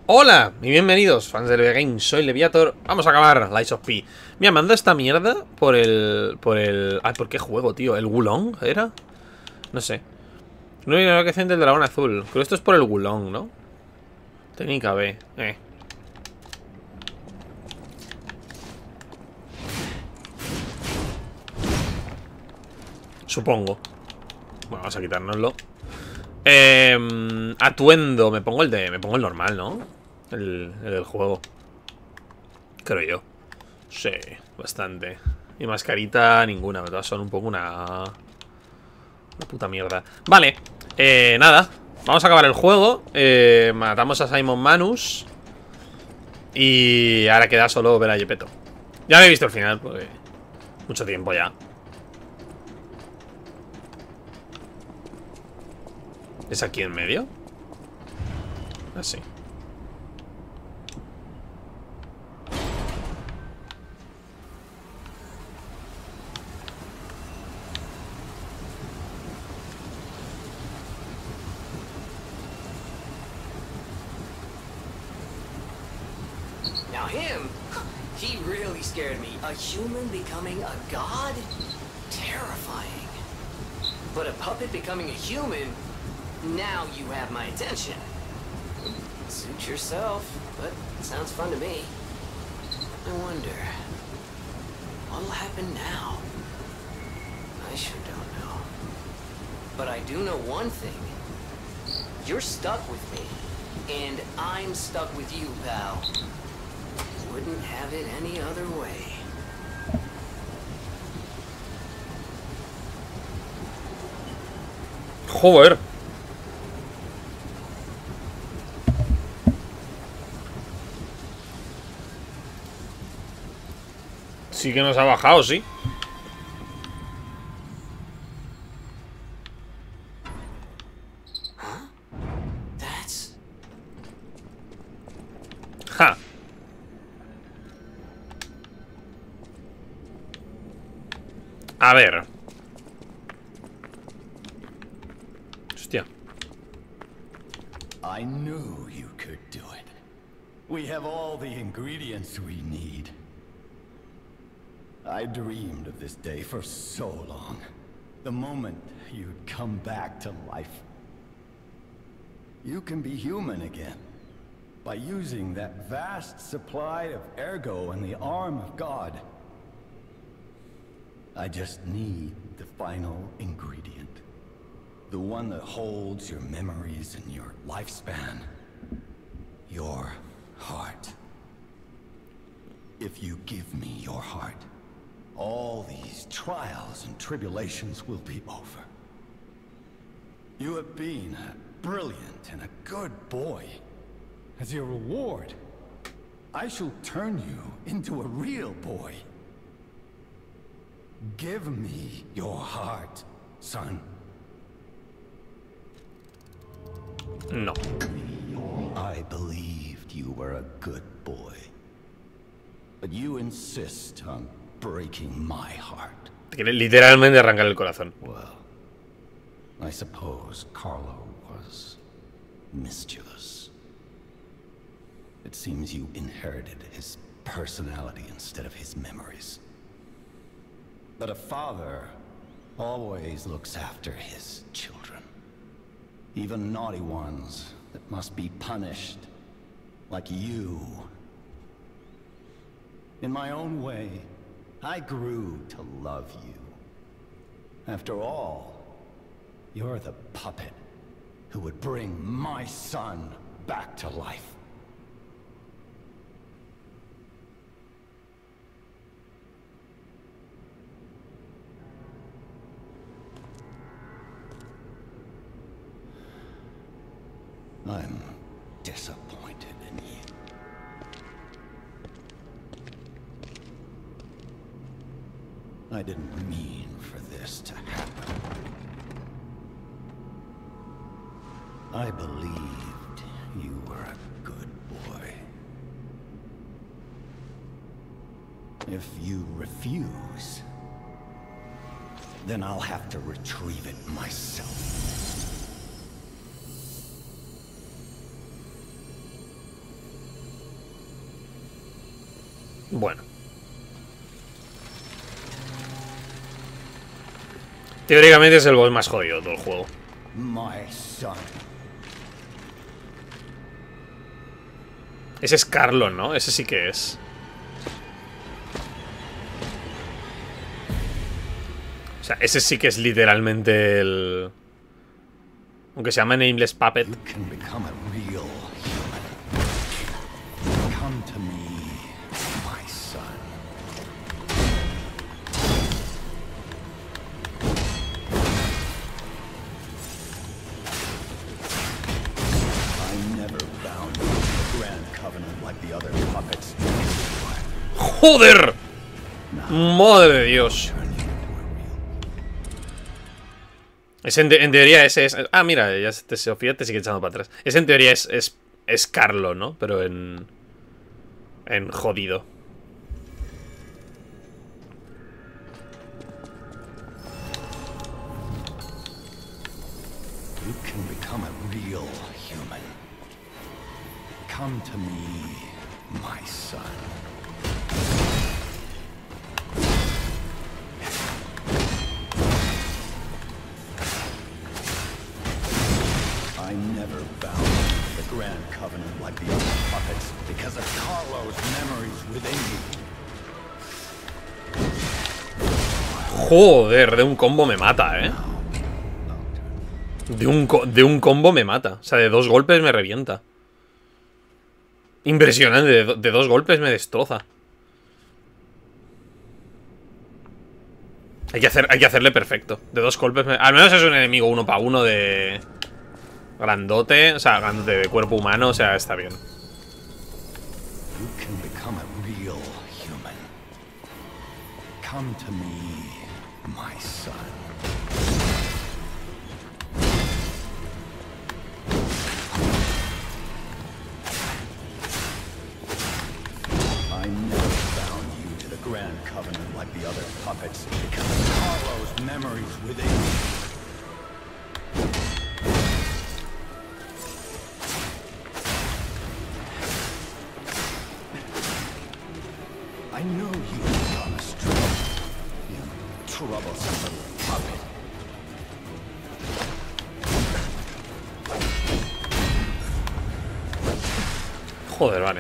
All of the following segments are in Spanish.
Hola y bienvenidos, fans del Game, soy Leviator. Vamos a acabar Lies of P. Mira, me anda esta mierda por el... Ay, ¿por qué juego, tío? ¿El Wulong era? No sé. No hay que del dragón azul. Creo que esto es por el Wulong, ¿no? Técnica B. Supongo. Bueno, vamos a quitárnoslo. Atuendo. Me pongo el normal, ¿no? El del juego. Creo yo. Sí, bastante. Y mascarita ninguna, me todas son un poco una puta mierda. Vale, nada. Vamos a acabar el juego. Matamos a Simon Manus. Y ahora queda solo ver a Gepetto. Ya me he visto el final, porque mucho tiempo ya. ¿Es aquí en medio? Así. Now him, he really scared me. A human becoming a god? Terrifying. But a puppet becoming a human? Now you have my attention. Suit yourself, but it sounds fun to me. I wonder, what'll happen now? I sure don't know. But I do know one thing. You're stuck with me, and I'm stuck with you, pal. Wouldn't have it any other way. Joder. Sí que nos ha bajado, sí. Huh? That's... Ja. A ver. Hostia. I knew you could do it. We have all the ingredients we need. I dreamed of this day for so long. The moment you'd come back to life. You can be human again. By using that vast supply of ergo in the arm of God. I just need the final ingredient. The one that holds your memories and your lifespan. Your heart. If you give me your heart, all these trials and tribulations will be over. You have been a brilliant and a good boy. As your reward, I shall turn you into a real boy. Give me your heart, son. No. I believed you were a good boy. But you insist on breaking my heart. Te quiere literalmente arrancar el corazón. Well, I suppose Carlo was mischievous. It seems you inherited his personality instead of his memories. But a father always looks after his children. Even naughty ones that must be punished, like you. In my own way, I grew to love you. After all, you're the puppet who would bring my son back to life. I'm disappointed in you. I didn't mean for this to happen. I believed you were a good boy. If you refuse, then I'll have to retrieve it myself. Bueno. Teóricamente es el boss más jodido de todo el juego. My son. Ese es Carlon, ¿no? Ese sí que es. O sea, ese sí que es literalmente el... Aunque se llama Nameless Puppet. You can become a real human. Come to me, my son. I never bound you to the Grand Covenant like the other puppets. ¡Joder! ¡Madre de Dios! Es en teoría ese es... Ah, mira, ya Sofía te sigue echando para atrás. Ese en teoría es Carlo, ¿no? Pero en jodido. You can become a real human. Come to me, my son. I never bound the Grand Covenant like the other puppets because of Carlo's memories within you. Joder, de un combo me mata, ¿eh? De un combo me mata. O sea, de 2 golpes me revienta. Impresionante, de 2 golpes me destroza. Hay que hacerle perfecto. De 2 golpes al menos es un enemigo 1 para 1 de... Grandote, o sea, grandote de cuerpo humano, o sea, está bien. You can become a real human. Come to me, my son. I never bound you to the Grand Covenant like the other puppets because of Carlo's memories within you. I know you've gone astray, you troublesome little puppet. Joder, vale.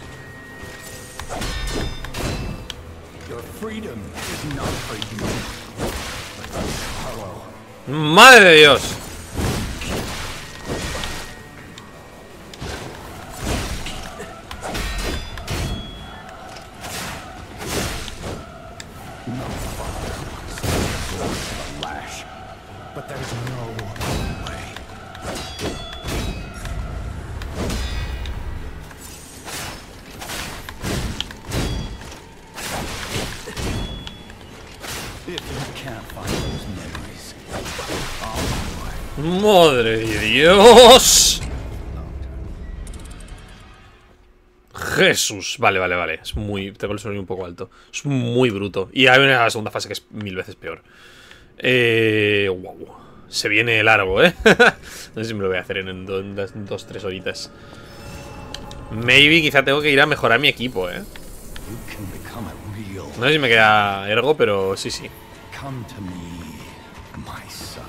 Your freedom is not for you, but for Carlo. ¡Madre de Dios! But there's no other way. If you can't find those memories, ¡Madre de Dios! Jesús. Vale, vale, vale. Es muy... Tengo el sonido un poco alto. Es muy bruto. Y hay una segunda fase que es 1000 veces peor. Wow. Se viene largo, ¿eh? No sé si me lo voy a hacer en 2-3 horitas. Maybe quizá tengo que ir a mejorar mi equipo, ¿eh? No sé si me queda ergo, pero sí, sí. Come to me, my son.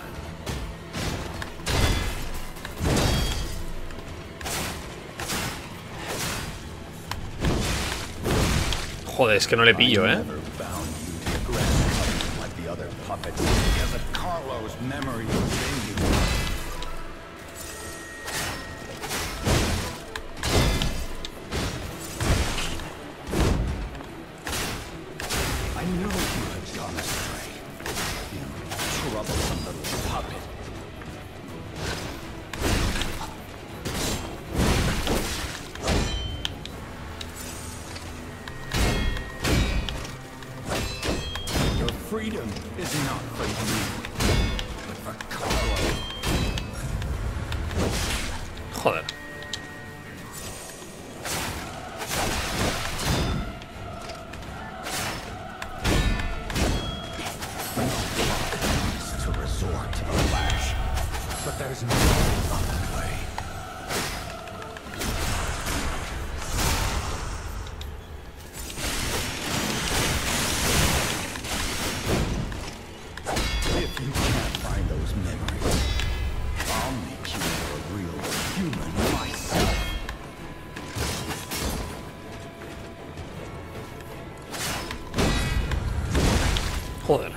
Joder, es que no le pillo, ¿eh? I know you have gone astray, you troublesome little puppet. Your freedom is not for you, but for Carlo. Joder. To resort to the lash, but there's no other way. Joder.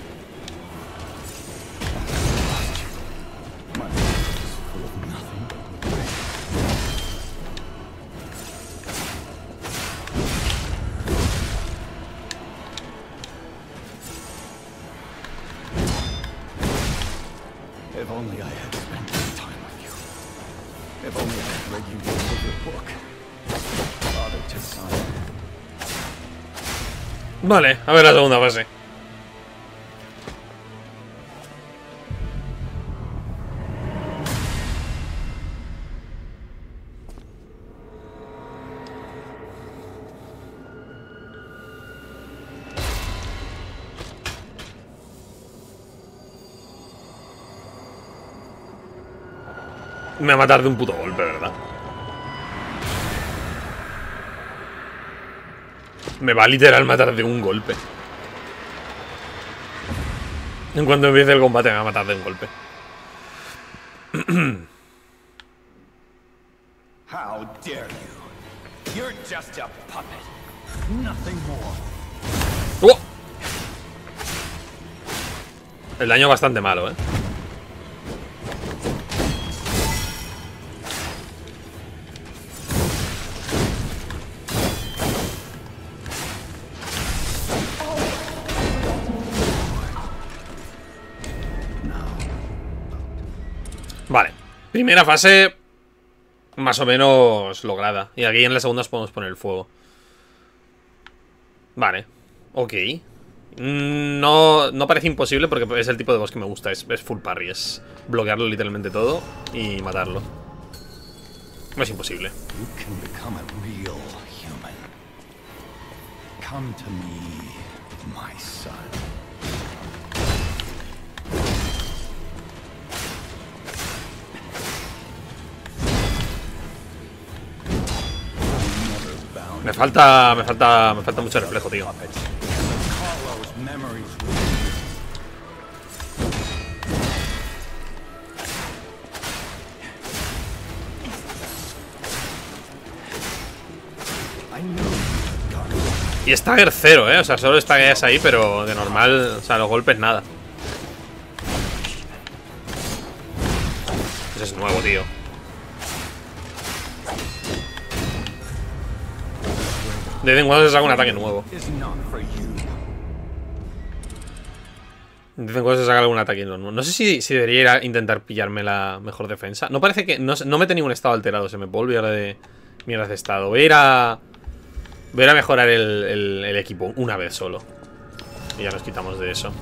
If only I had spent more time with you. If only I had read you the end of your book. Father to son. Vale, a ver la segunda fase. Me va a matar de un puto golpe, ¿verdad? Me va a literal matar de un golpe. En cuanto empiece el combate me va a matar de un golpe. How dare you? You're just a puppet. Nothing more. ¡Oh! El daño es bastante malo, ¿eh? Vale, primera fase más o menos lograda. Y aquí en la segunda os podemos poner el fuego. Vale, ok. No parece imposible porque es el tipo de boss que me gusta. Es full parry, es bloquearlo literalmente todo y matarlo. No es imposible. You can become a real human. Come to me, my son. Me falta mucho reflejo, tío. Carlos memories will I know, Carlos. Y stagger cero, o sea, solo staggeas ahí, pero de normal, o sea, los golpes nada. Ese es nuevo, tío. De vez en cuando se saca un ataque nuevo. Is not for you. De vez en cuando se saca algún ataque nuevo. No sé si debería ir a intentar pillarme la mejor defensa. No parece que... No me tenía un estado alterado. Se me puede olvidar de mierdas de estado. Voy a ir a mejorar el equipo una vez solo. Y ya nos quitamos de eso.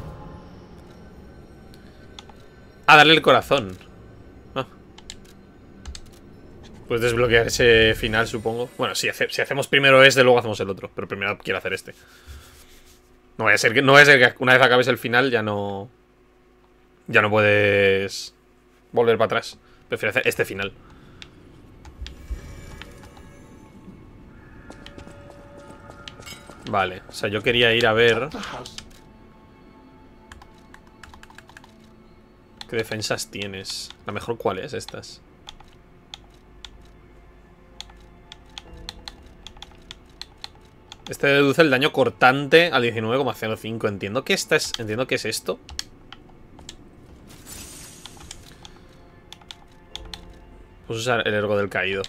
Ah, darle el corazón. Puedes desbloquear ese final, supongo. Bueno, si hacemos primero este, luego hacemos el otro. Pero primero quiero hacer este. No vaya a ser que una vez acabes el final ya no puedes volver para atrás. Prefiero hacer este final. Vale, o sea, yo quería ir a ver ¿qué defensas tienes? La mejor, ¿cuál es estas? Este deduce el daño cortante al 19,05. Entiendo que es esto. Puedo usar el ergo del caído.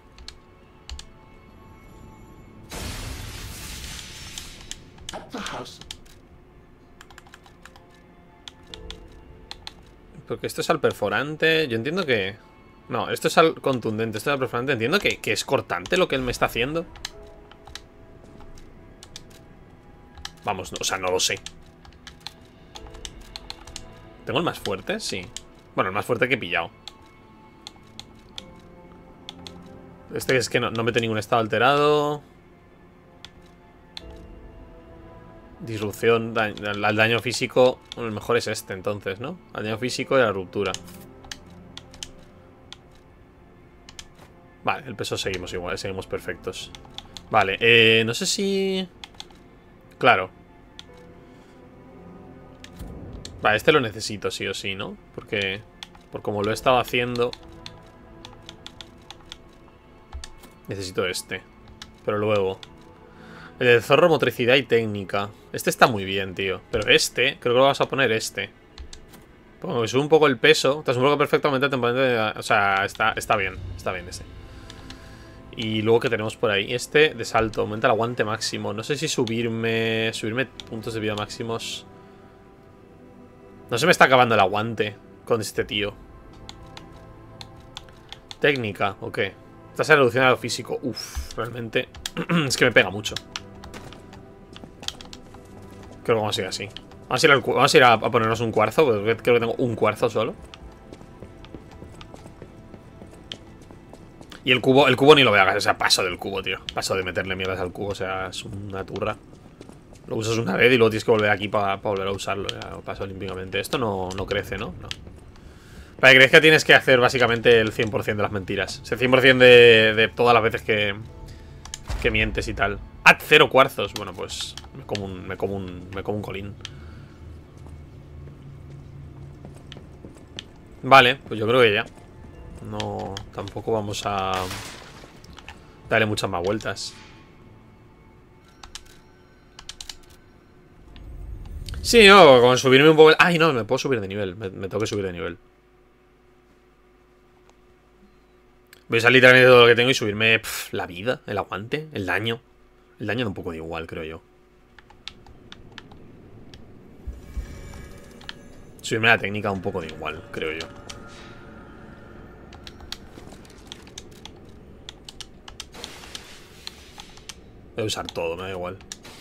Porque esto es al perforante. Yo entiendo que... No, esto es al contundente. Esto es al perforante. Entiendo que es cortante lo que él me está haciendo. Vamos, o sea, no lo sé. ¿Tengo el más fuerte? Sí. Bueno, el más fuerte que he pillado. Este es que no mete ningún estado alterado. Disrupción, al daño físico. Bueno, el mejor es este entonces, ¿no? Al daño físico y a la ruptura. Vale, el peso seguimos igual, seguimos perfectos. Vale, no sé si... Claro. Vale, este lo necesito sí o sí, ¿no? Porque... Por como lo he estado haciendo... Necesito este. Pero luego... El del zorro, motricidad y técnica. Este está muy bien, tío. Pero este, creo que lo vas a poner este. Porque sube un poco el peso. Te aseguro que perfectamente temporalmente. O sea, está bien. Está bien ese. Y luego que tenemos por ahí. Este de salto. Aumenta el aguante máximo. No sé si subirme puntos de vida máximos. No se me está acabando el aguante con este tío. Técnica, ok. Tasa de reducción a lo físico. Uf, realmente. Es que me pega mucho. Creo que vamos a ir así. Vamos a ir a ponernos un cuarzo. Porque creo que tengo un cuarzo solo. Y el cubo ni lo voy a hacer. O sea, paso del cubo, tío. Paso de meterle mierdas al cubo. O sea, es una turra. Lo usas una vez y luego tienes que volver aquí para volver a usarlo. Ya lo paso olímpicamente. Esto no crece, ¿no? No. Vale, crees que tienes que hacer básicamente el 100% de las mentiras. O sea, el 100% de todas las veces que mientes y tal. Add 0 cuarzos. Bueno, pues me como un colín. Vale, pues yo creo que ya. No, tampoco vamos a darle muchas más vueltas. Sí, no, con subirme un poco. Ay, no, me puedo subir de nivel. Me tengo que subir de nivel. Voy a salir literalmente de todo lo que tengo y subirme la vida, el aguante, el daño. El daño da un poco de igual, creo yo. Subirme la técnica un poco de igual, creo yo. Voy a usar todo, me da igual.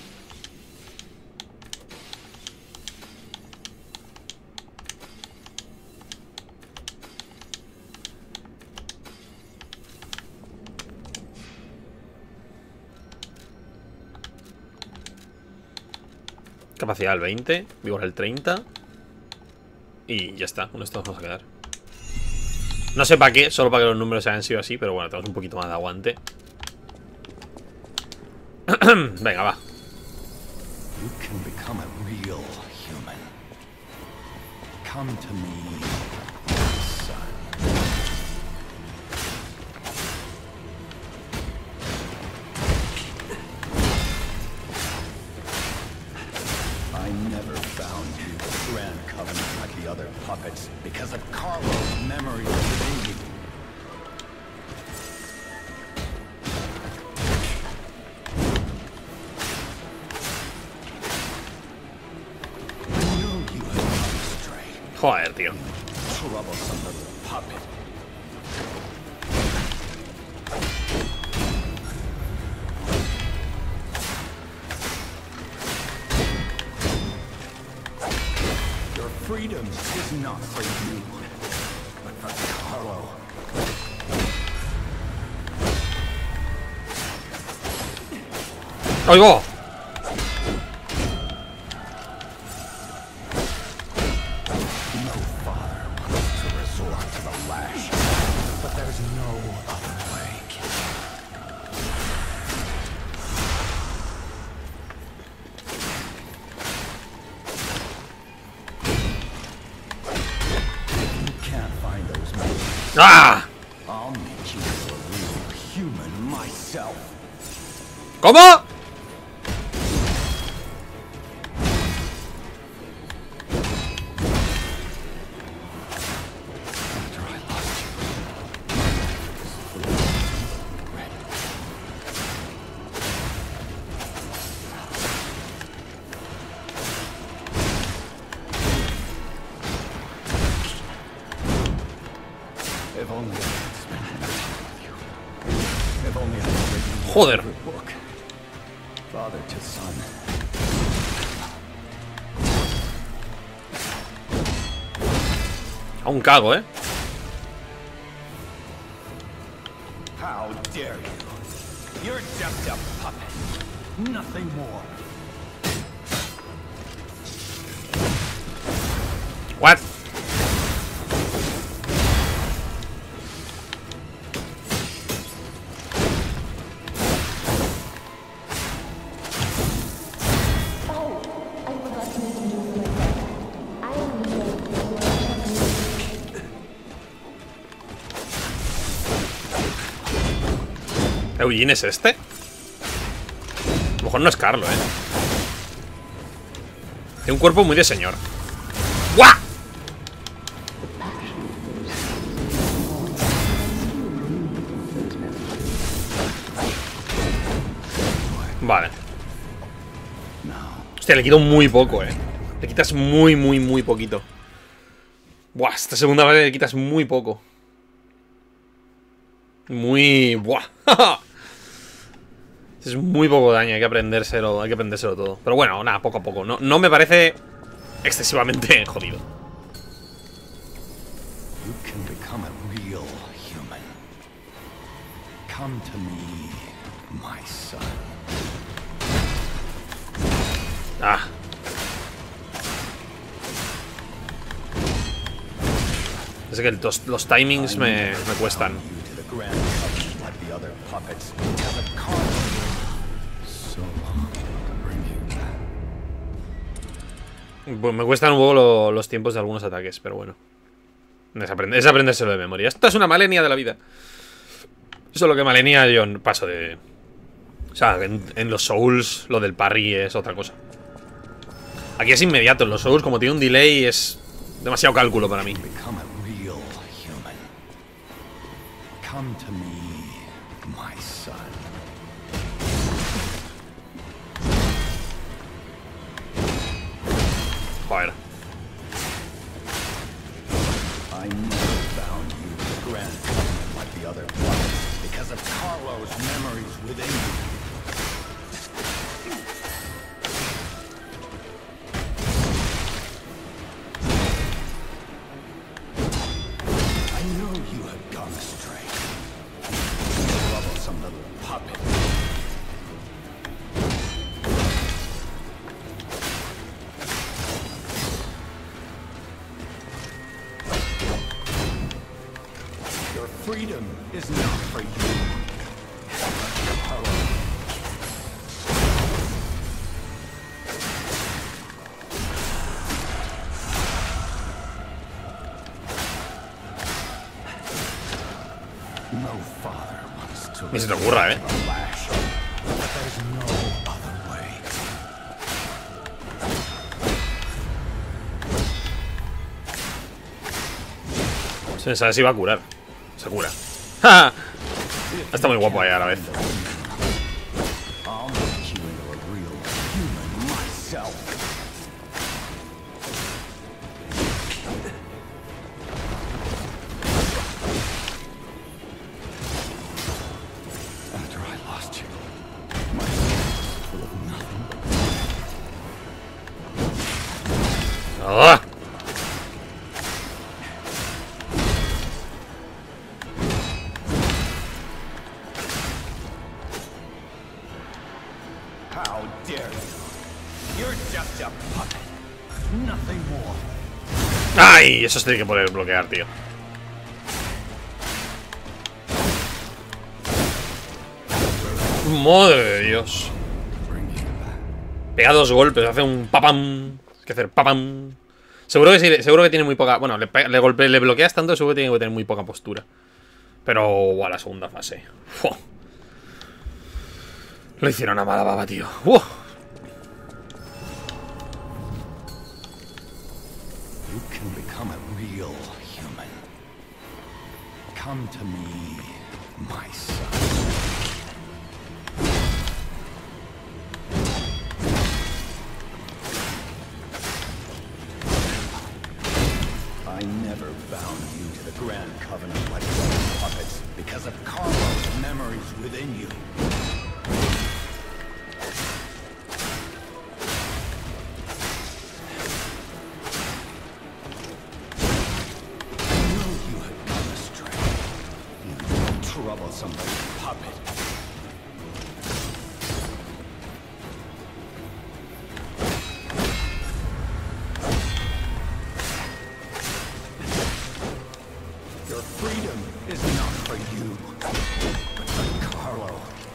Capacidad al 20, vigor al 30. Y ya está, con esto nos vamos a quedar. No sé para qué, solo para que los números hayan sido así. Pero bueno, tenemos un poquito más de aguante. Venga, va. You can become a real human. Come to me, son. I never found you the Grand Covenant like the other puppets because of Carlo's memory of you. Joder, tío. Troublesome little puppet. Your freedom is not for you, but for Carlo. ¡Oigo! ¡Ah! ¿Cómo? Joder. Aún cago, ¿eh? How dare you? You're just a puppet. Nothing more. What? ¿Eugene es este? mejor no es Carlo, Tiene un cuerpo muy de señor. ¡Guau! Vale. Hostia, le quito muy poco, Le quitas muy, muy, muy poquito. Buah, esta segunda vez le quitas muy poco. Muy... Buah. Es muy poco daño, hay que aprendérselo todo. Pero bueno, nada, poco a poco. No me parece excesivamente jodido. You can become a real human. Come to me, my son. Ah. Es que los timings me cuestan. Pues me cuestan un poco los tiempos de algunos ataques, pero bueno. Es aprendérselo de memoria. Esto es una Malenia de la vida. Solo que Malenia yo paso de... O sea, en los Souls lo del parry es otra cosa. Aquí es inmediato. En los Souls, como tiene un delay, es demasiado cálculo para mí. Joder. I never found you the grand covenant like the other prophets because of Carlo's memories within you. I know you have gone astray. Troublesome little puppet. Freedom is not for you. No father wants to. Ni se te ocurra, Se sabe si va a curar. Se cura. ¡Ja! Está muy guapo ahí a la vez. ¡Ah! ¡Ay! Eso se tiene que poder bloquear, tío. ¡Madre de Dios! Pega dos golpes, hace un papam. Hay que hacer papam. Seguro que sí, seguro que tiene muy poca... Bueno, le bloqueas tanto, seguro que tiene que tener muy poca postura. Pero... a la segunda fase. ¡Fua! Lo hicieron a mala baba, tío. ¡Uf! You can become a real human. Come to me, my son. I never bound you to the Grand Covenant like those puppets because of Carlo's memories within you. Troublesome puppet. Your freedom is not for you, but for Carlo.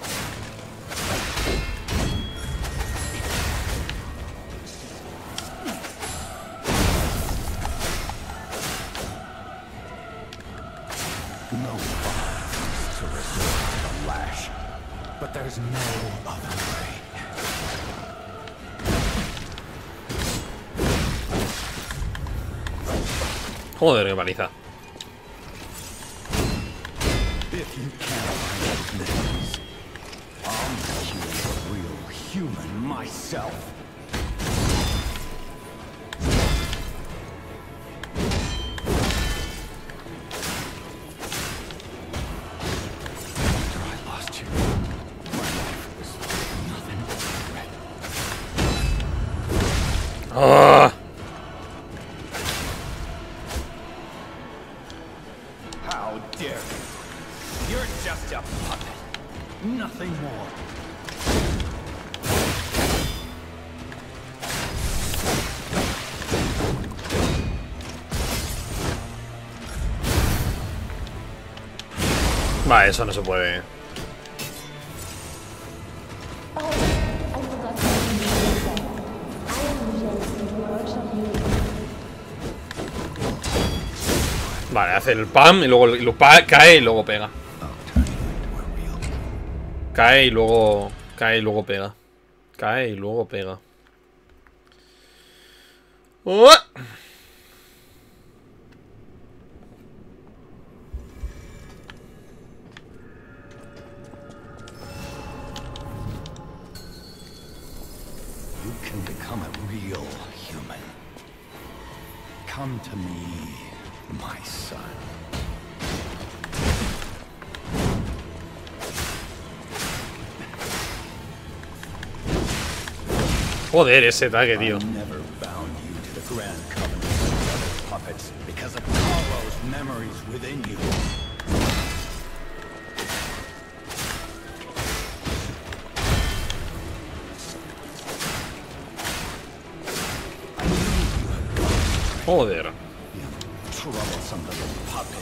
No father to resort to the lash, but there's no other way. Joder, qué paliza. If you can't find those memories, I'll make you a real human myself. After I lost you, my life was nothing but regret. ¡Ah! How dare you? You're just a puppet. Nothing more. Va, eso no se puede. Vale, hace el pam y luego cae y luego pega. Cae y luego pega. Cae y luego pega. ¡Oh! You can become a real human. Come to me, my son. Joder, ese ataque, tío. I never bound you to the Grand Covenant of the other puppets because of Carlo's memories within you. Joder. You troublesome little puppet.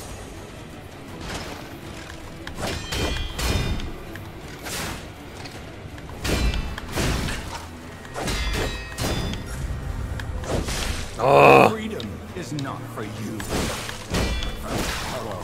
¡Oh! Freedom is not for you. For Carlo.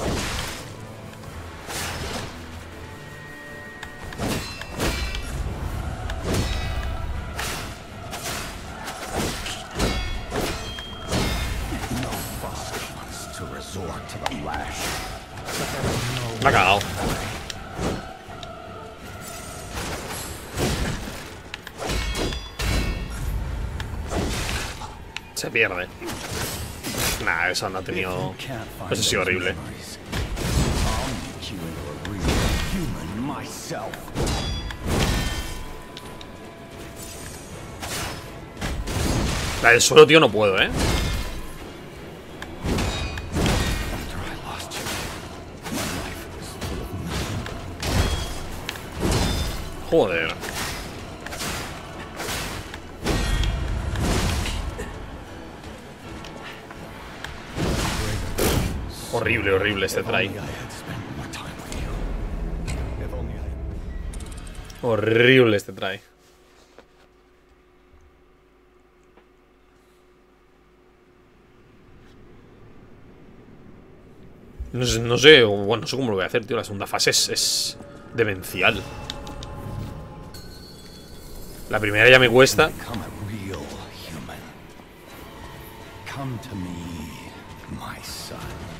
No father wants to resort to the lash. But there is no La ha cagado. Se pierde. Nah, eso no ha tenido. Eso sí, horrible. La del suelo, tío, no puedo, ¿eh? Joder. Horrible, horrible este try. Horrible este try. No sé, bueno, no sé cómo lo voy a hacer, tío. La segunda fase es demencial. La primera ya me cuesta. Come to me, my son.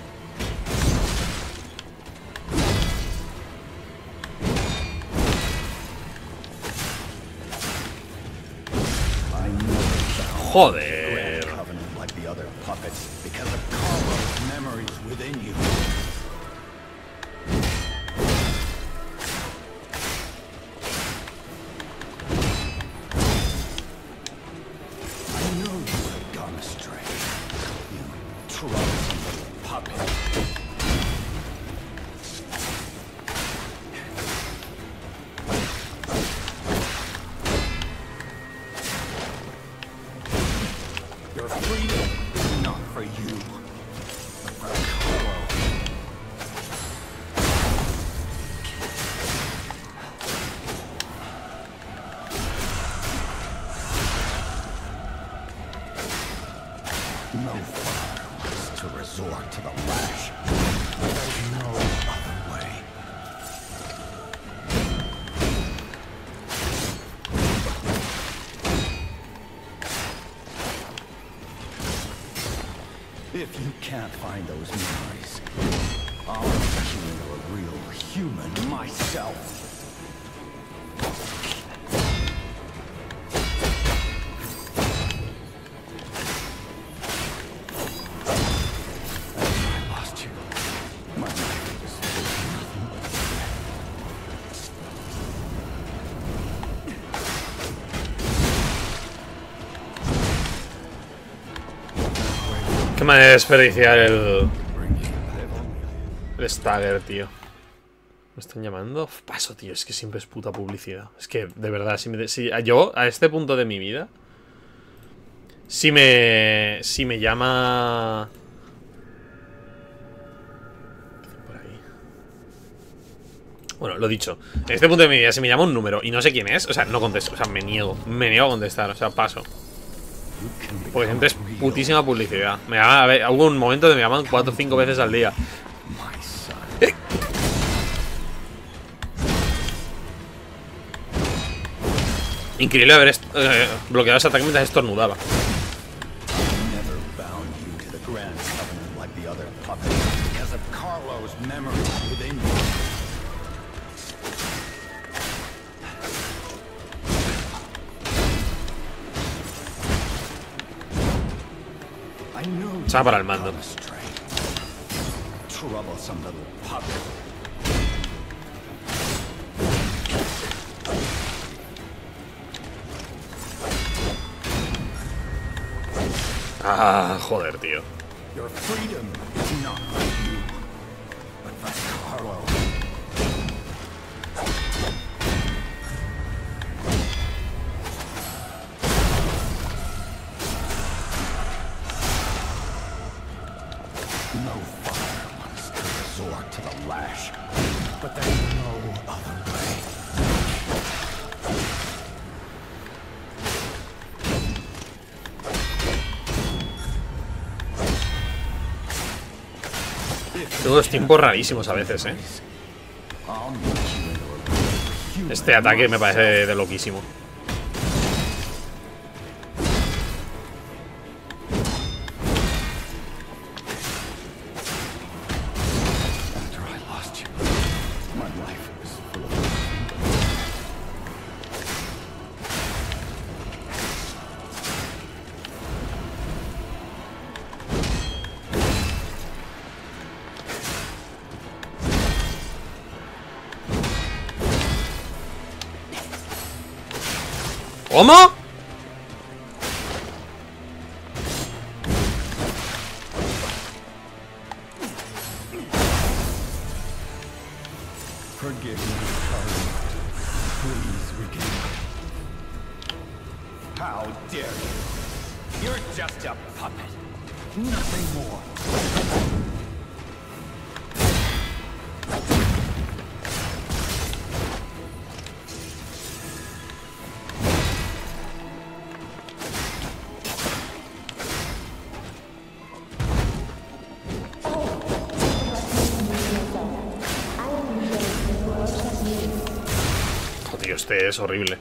Joder. Covenant like the other puppets because of Carlo's memories within you. I know you have gone astray. You troublesome little puppet. Your freedom is not for you, but for Carlo. No father wants to resort to the lash. There's no other way. If you can't find those memories, I'll make you into a real human myself. I lost you. My life was nothing but Qué manera de desperdiciar el stagger, tío. ¿Me están llamando? Paso, tío. Es que siempre es puta publicidad. Es que, de verdad, si yo, a este punto de mi vida, si me llama... Por ahí. Bueno, lo dicho. En este punto de mi vida, si me llama un número y no sé quién es, o sea, no contesto. O sea, me niego a contestar. O sea, paso. Porque siempre es putísima publicidad. A ver, hubo un momento de me llaman 4 o 5 veces al día. Increíble haber bloqueado ese ataque mientras estornudaba. Se va para el mando. Ah, joder, tío. No fire wants to resort to the lash, but there's no other way. Tengo unos tiempos rarísimos a veces, ¿eh? Este ataque me parece de loquísimo. ¿Cómo? Forgive me, Charlie. Please, Ricky. How dare you? You're just a puppet. Nothing more. Tío, este es horrible.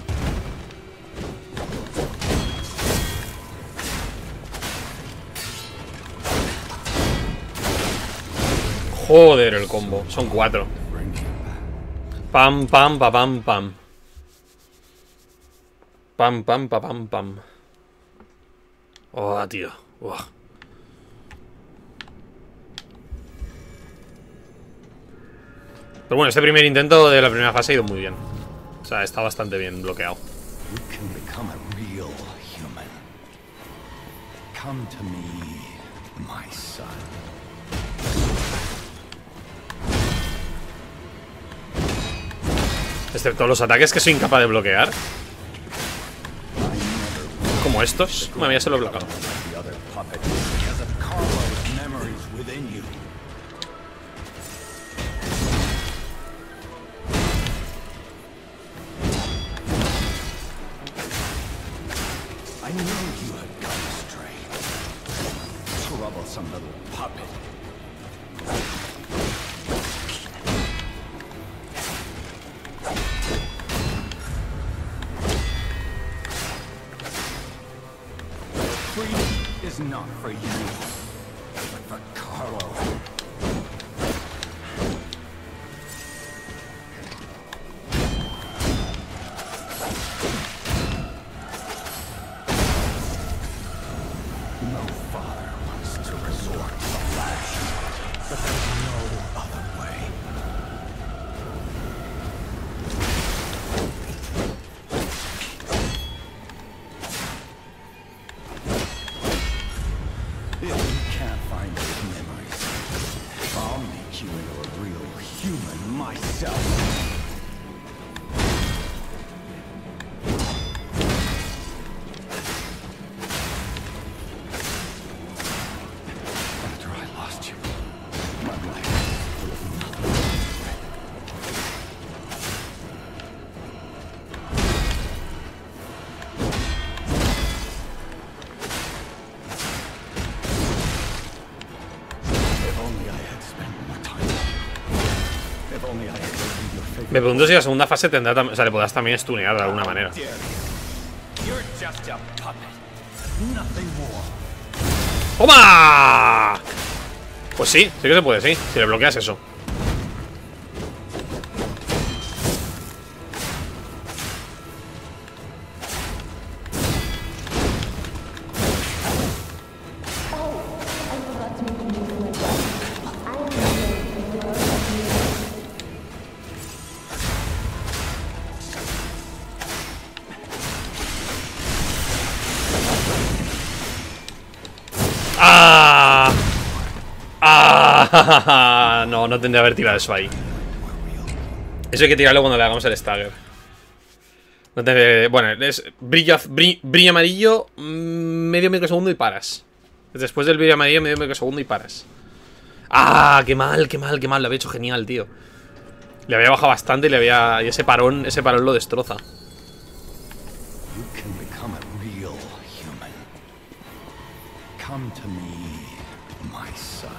Joder, el combo. Son 4. Pam, pam, pa, pam, pam. Pam, pam, pa, pam, pam. Oh, tío. Uah. Pero bueno, este primer intento de la primera fase ha ido muy bien. O sea, está bastante bien bloqueado. Excepto los ataques que soy incapaz de bloquear. Como estos. Madre mía, se lo he bloqueado. I know you have gone astray. Troublesome little puppet. Freedom is not for you. Carlo. No father wants to resort to the lash, but there's no other way. If you can't find those memories, I'll make you into a real human myself. After I lost you, my life was full of nothing but regret. If only I had spent more time with you. If only I had opened your favorite. Me pregunto si la segunda fase tendrá o sea, le podrás también stunear de alguna manera. Dare you. You're just a puppet. Nothing more. ¡Toma! Pues sí, sí que se puede, sí. Si le bloqueas eso. ¡Ah! ¡Ah! No, no tendría que haber tirado eso ahí. Eso hay que tirarlo cuando le hagamos el stagger. No te... Bueno, es brillo amarillo, medio microsegundo y paras. Después del brillo amarillo, medio microsegundo y paras. ¡Ah! ¡Qué mal, qué mal, qué mal! Lo había hecho genial, tío. Le había bajado bastante y le había... Y ese parón lo destroza. You can become a real human. Come to me, my son.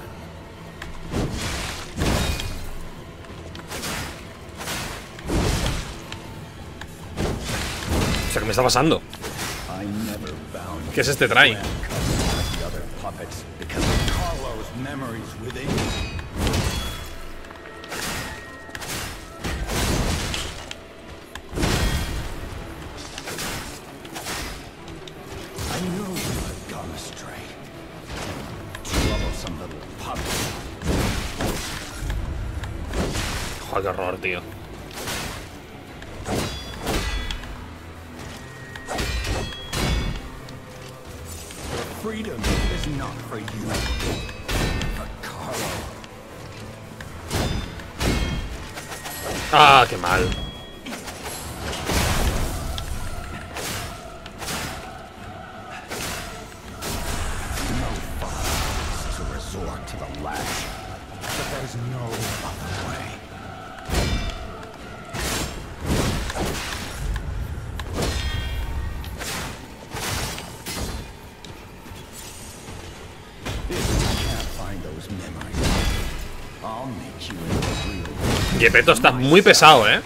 O sea, ¿qué me está pasando? I never bound ¿Qué es este try? the other puppets because of Carlo's memories within you. I knew you had gone astray. Troublesome little puppet. Joder, qué horror, tío. Freedom is not for you, for Carlo. Ah, qué mal. No father wants to resort to the lash, but there's no other way. If you can't find those memories, I'll make you into a real. Gepetto está muy pesado, ¿eh?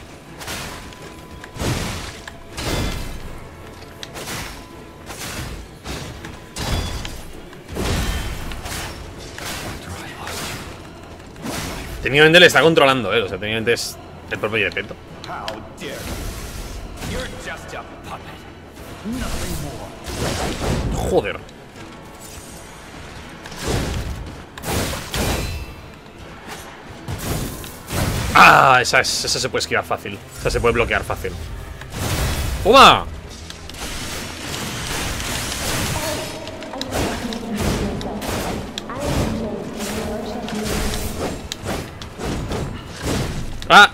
After I lost you, my life. Técnicamente le está controlando, ¿eh? O sea, técnicamente es el propio Gepetto. How dare you? You're just a puppet. Nothing more. Joder. Ah, esa se puede esquivar fácil. Esa se puede bloquear fácil. ¡Toma! ¡Ah!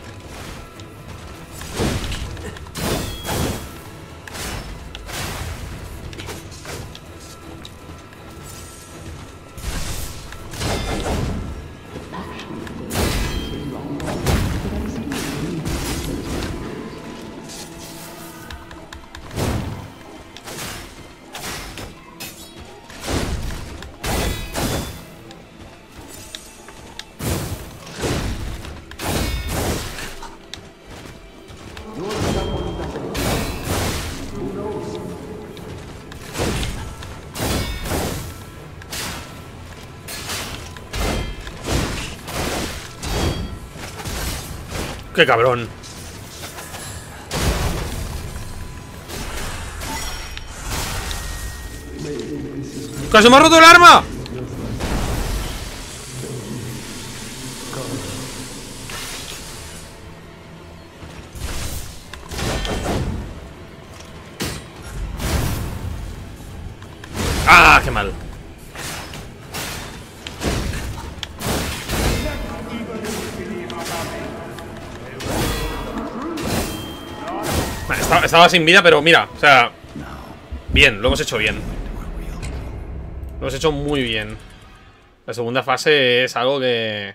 ¡Qué cabrón! ¡Casi me ha roto el arma! ¡Ah, qué mal! Estaba sin vida, pero mira, o sea, bien, lo hemos hecho bien. Lo hemos hecho muy bien. La segunda fase es algo que...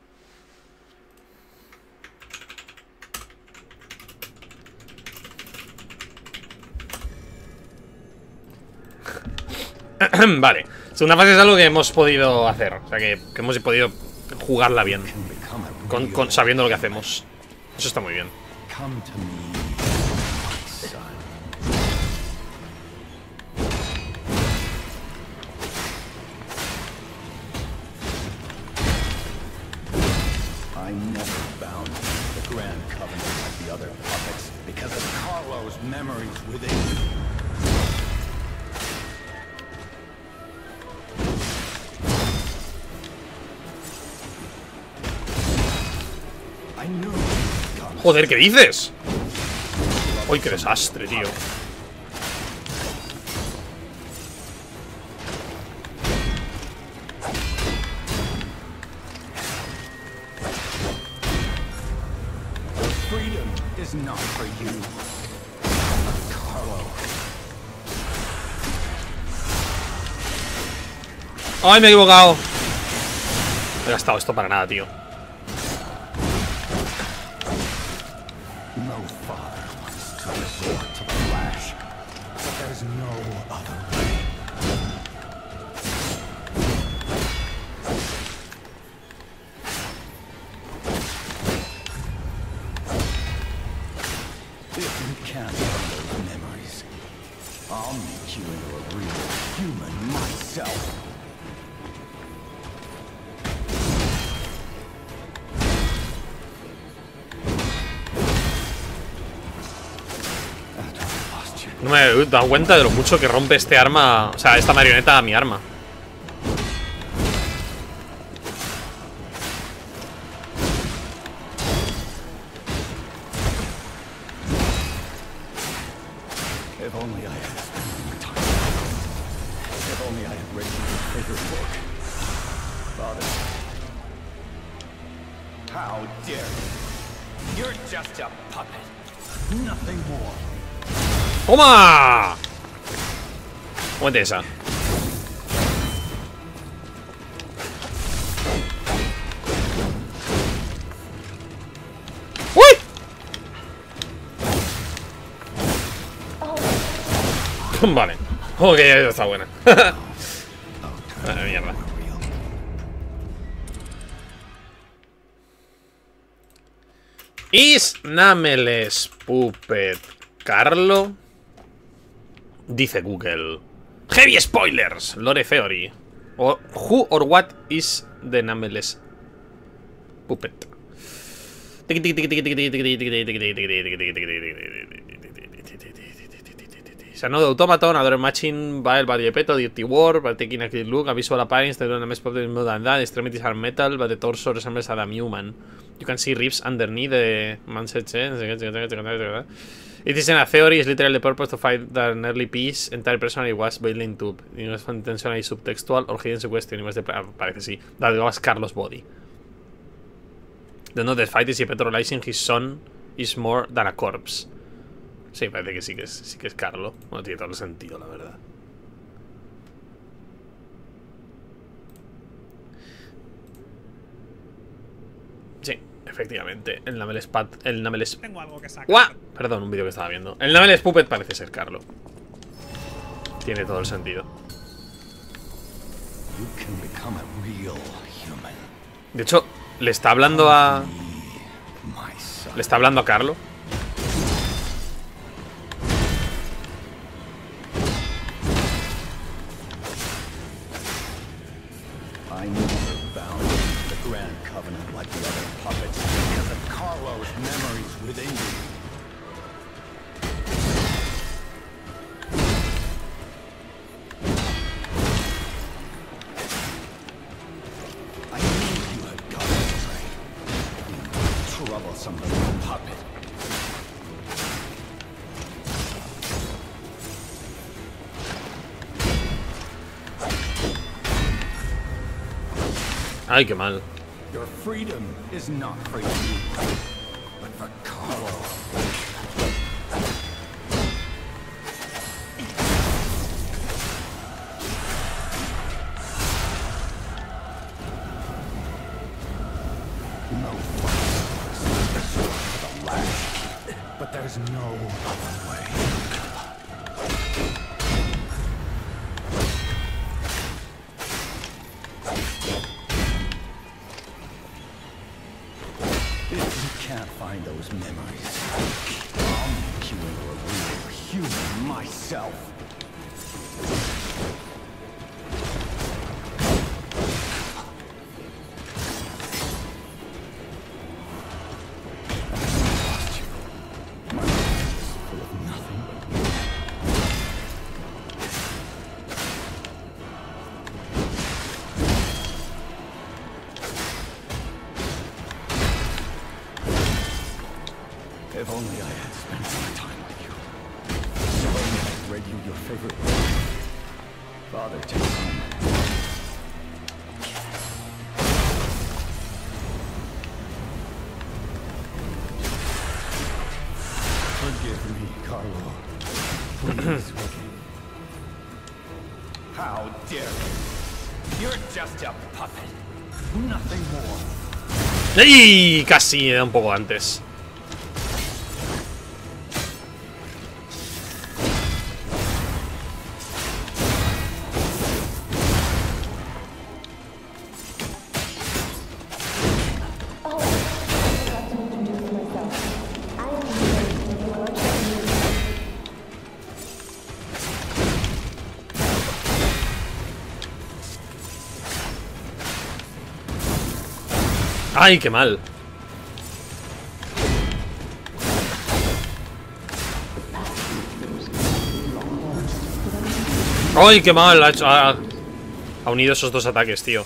Vale, segunda fase es algo que hemos podido hacer. O sea, que hemos podido jugarla bien, sabiendo lo que hacemos. Eso está muy bien. I never bound the Grand Covenant like the other puppets because of Carlo's memories within me. I knew. Joder, ¿qué dices? Uy, qué desastre, tío. Freedom is not for you, Carlo. ¡Ay, me he equivocado! No he gastado esto para nada, tío. No father wants to resort to the Flash, but there's no other way. If you can't find those memories, I'll make you into a real human myself. No me he dado cuenta de lo mucho que rompe este arma. O sea, esta marioneta a mi arma. If only I had spent more time. If only I had read your favorite book. Father. How dare you? You're just a puppet. Nothing more. ¡Toma! Muévete esa. ¡Uy! Vale. Ok, ya está buena. Mierda. Is Nameless Puppet Carlo? Dice Google. Heavy spoilers. Lore theory. Who or what is the Nameless Puppet? Sanode Automaton, Adore Matching, Vile Variepeto, Dirty War, by taking a clear look, a visual appearance, the Nameless Puppet is more than that, extremities are metal, but the torso resembles Adam human. You can see ribs underneath the man's head. It isn't a theory, it's literally the purpose to find an early piece. Entire person it was built into. It was intentionally subtextual or hidden question. It was the parece sí. That was Carlos' body. The note that fight is petrolizing his son is more than a corpse. Sí, parece que sí que es Carlo. No tiene todo el sentido, la verdad. Sí, efectivamente. El Nameless... Tengo algo que sacar. ¡Guau! Perdón, un vídeo que estaba viendo. El Nameless Puppet parece ser Carlo. Tiene todo el sentido. You can become a real human. De hecho, le está hablando a... My son. Le está hablando a Carlo. I never bound the Grand Covenant like the other puppets because of Carlo's troublesome little puppet. Ay, qué mal. Your freedom is not for you, but for Carlo. No the lash, but there's no other way. Can't find those memories. I'll make you into a real human myself. I lost you. My life is full of nothing but you. If only I had spent more time with you. If only I had read you your favorite book. Father takes home. Forgive me, Carlo. Please forgive me. How dare you? You're just a puppet. Nothing more. ¡Ay! Casi era un poco antes. ¡Ay, qué mal! ¡Ay, qué mal! Ha unido esos dos ataques, tío.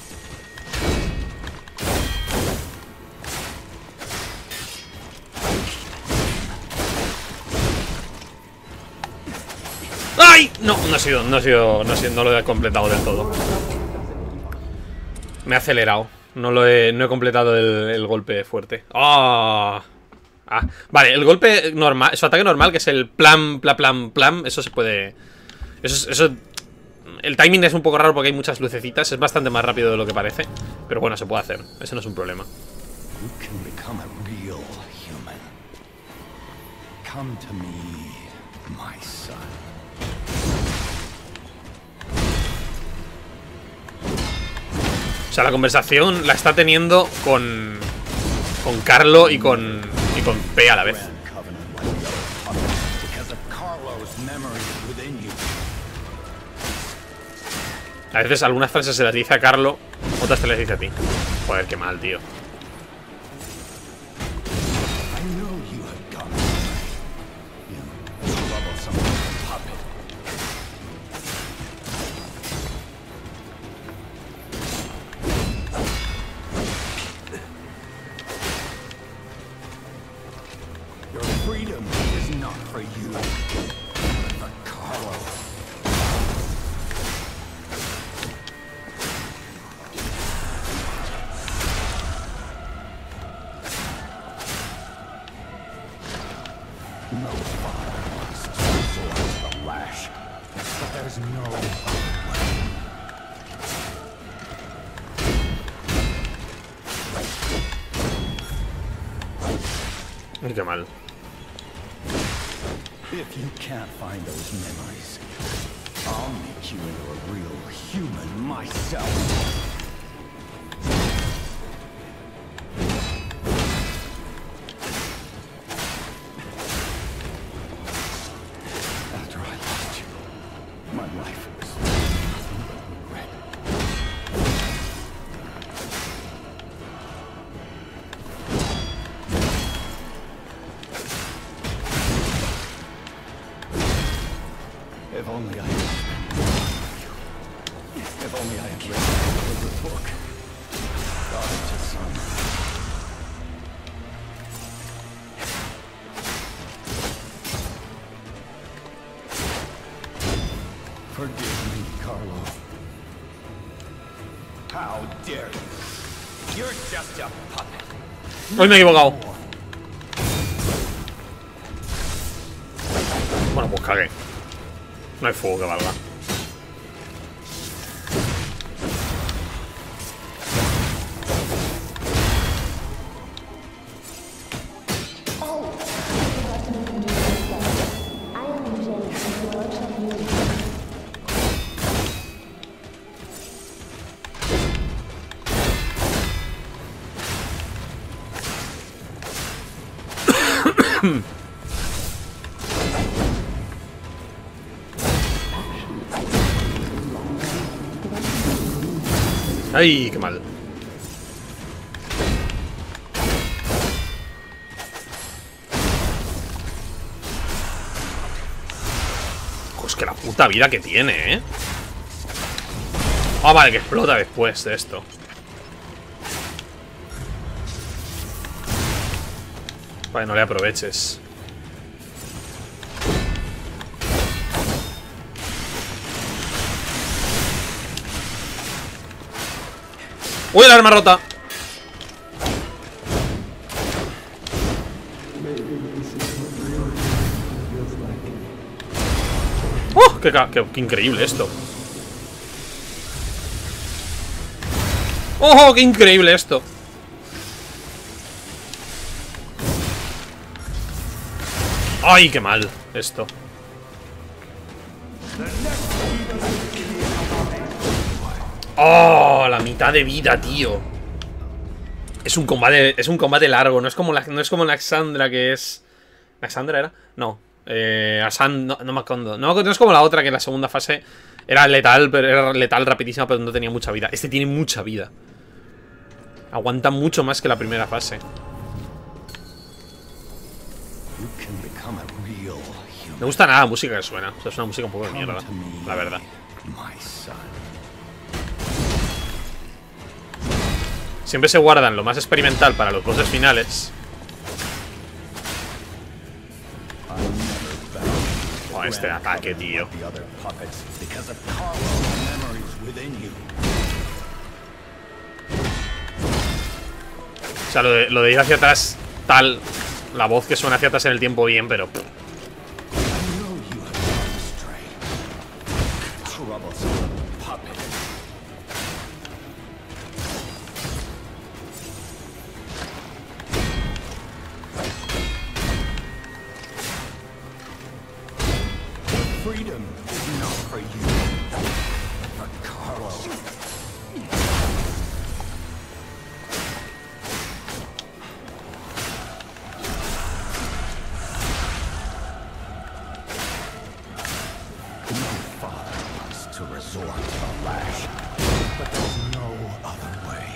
¡Ay! No, no lo he completado del todo. Me ha acelerado. No he completado el golpe fuerte. ¡Oh! Vale, el golpe normal, su ataque normal, que es el plam, plam, plam, plam, eso se puede... Eso... El timing es un poco raro porque hay muchas lucecitas. Es bastante más rápido de lo que parece. Pero bueno, se puede hacer. Eso no es un problema. You can become a real human. Come to me, my son. O sea, la conversación la está teniendo con Carlo y con P a la vez. A veces algunas frases se las dice a Carlo, otras te las dice a ti. Joder, qué mal, tío. Freedom is not for you, but for Carlo. No father wants to resort to the lash, but there's no other way. Qué mal. If you can't find those memories, I'll make you into a real human myself. After I lost you, my life was nothing but regret. If only I had spent more time with you. If only I had read your favorite book. Father to son. Forgive me, Carlo. How dare you? You're just a puppet. Hoy me he equivocado. Bueno, pues cagué. No hay fuego que valga. Ay, qué mal. Pues que la puta vida que tiene, ¿eh? Ah, vale, que explota después de esto. Para que no le aproveches. ¡Uy, el arma rota! ¡Oh! ¡Qué increíble esto! ¡Oh! ¡Qué increíble esto! ¡Ay, qué mal esto! ¡Oh! La mitad de vida, tío. Es un combate largo. No es como Laxandra, que es... ¿Laxandra era? No. No me acuerdo. No es como la otra, que en la segunda fase era letal, pero era letal rapidísima, pero no tenía mucha vida. Este tiene mucha vida. Aguanta mucho más que la primera fase. Me gusta nada la música que suena. O sea, es una música un poco de mierda, la verdad. Siempre se guardan lo más experimental para los bosses finales. Oh, este ataque, tío. O sea, lo de ir hacia atrás, tal. La voz que suena hacia atrás en el tiempo, bien, pero... Freedom is not for you, for Carlo. My father wants to resort to the lash, but there's no other way.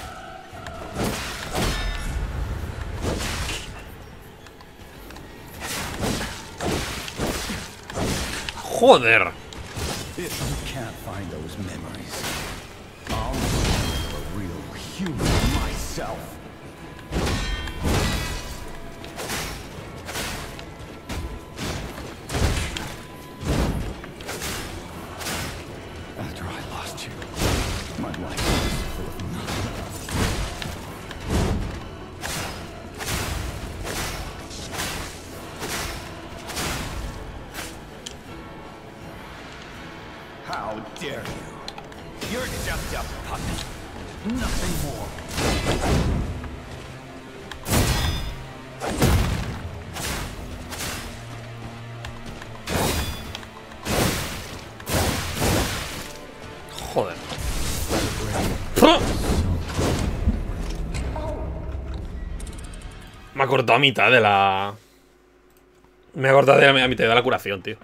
Joder. If you can't find those memories, I'll be a real human myself. After I lost you, my life was full of nothing. How dare you? You're just a puppet. Nothing more. Joder. Me ha cortado a mitad de la... Me ha cortado a mitad de la curación, tío.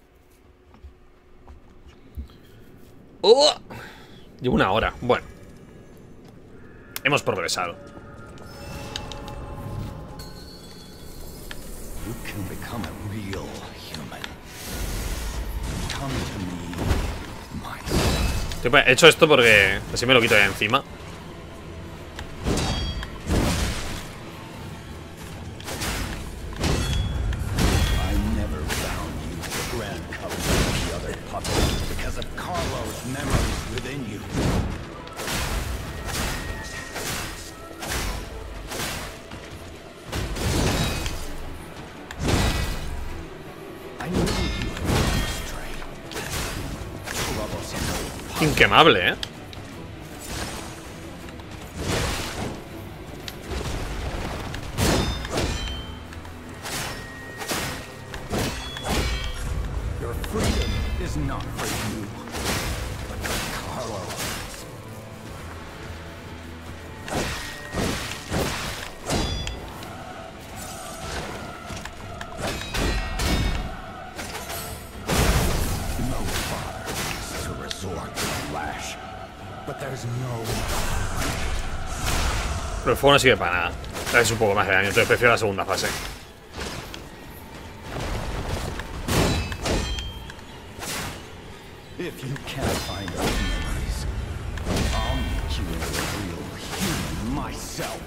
Llevo una hora. Bueno. Hemos progresado. You can become a real human. Come to me, my son. He hecho esto porque así me lo quito de encima. I never found you the grand covenant of the other puppets. Inquemable, ¿eh? Your freedom is not for you, but for Carlos. No father wants to resort to the lash, but there's no. Pero el fuego no sirve para nada. Es un poco más de daño, entonces prefiero la segunda fase. If you can't find those memories, I'll make you into a real human myself.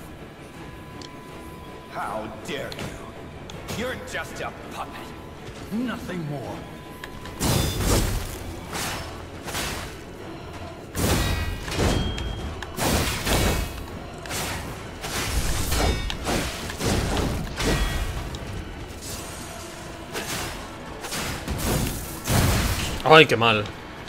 How dare you? You're just a puppet. Nothing more. Ay, qué mal.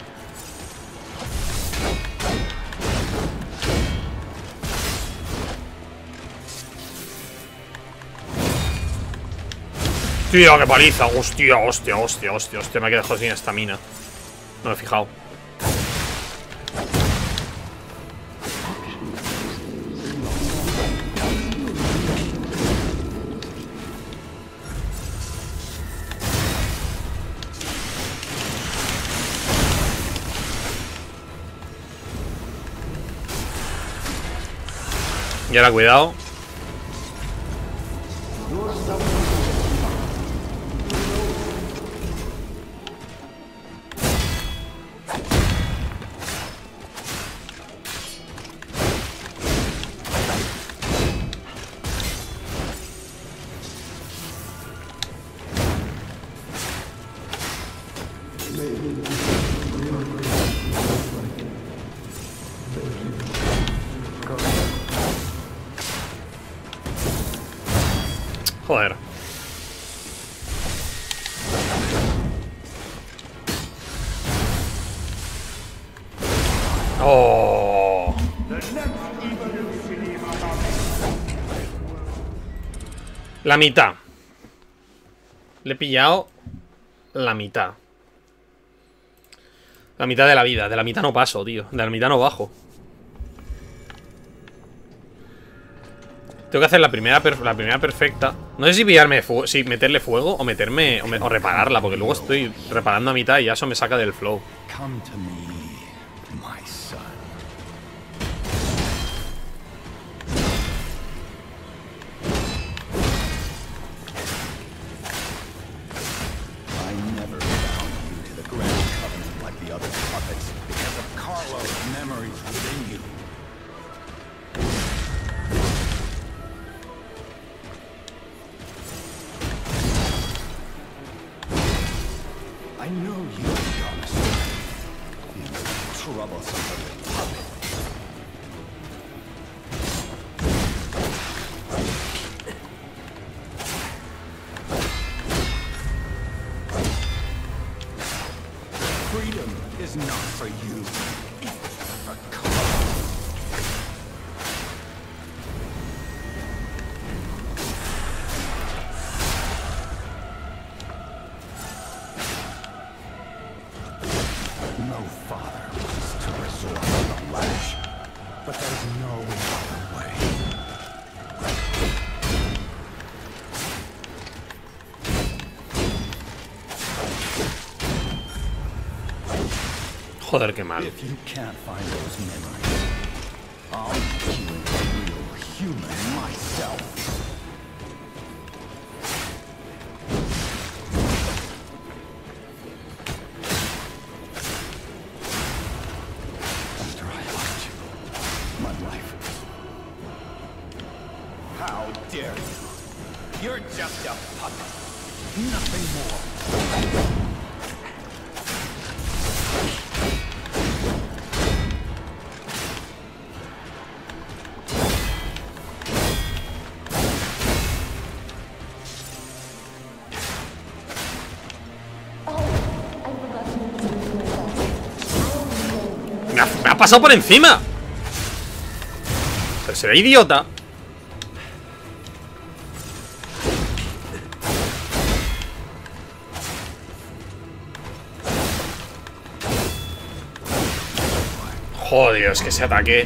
Tío, qué paliza. Hostia, hostia, hostia, hostia, hostia. Me ha quedado sin estamina. No me he fijado. Y ahora cuidado. Joder. Oh. La mitad. Le he pillado la mitad. La mitad de la vida. De la mitad no paso, tío. De la mitad no bajo. Tengo que hacer la primera perfecta. No sé si pillarme si meterle fuego o meterme o repararla, porque luego estoy reparando a mitad y ya eso me saca del flow. Come to me, my son. I never bound you to the Grand Covenant like the other puppets because of Carlos' memories within you. I know you, Thomas. You troublesome little puppet. Freedom is not for you. It's for Carlos. No father wants to resort to the lash, but there's no other way. Joder, qué mal. If you can't find those memories, I'll make you into a real human myself. After I loved you, my life. How dare you? You're just a puppet. Nothing more. ha pasado por encima! Pero será idiota. Joder, es que ese ataque...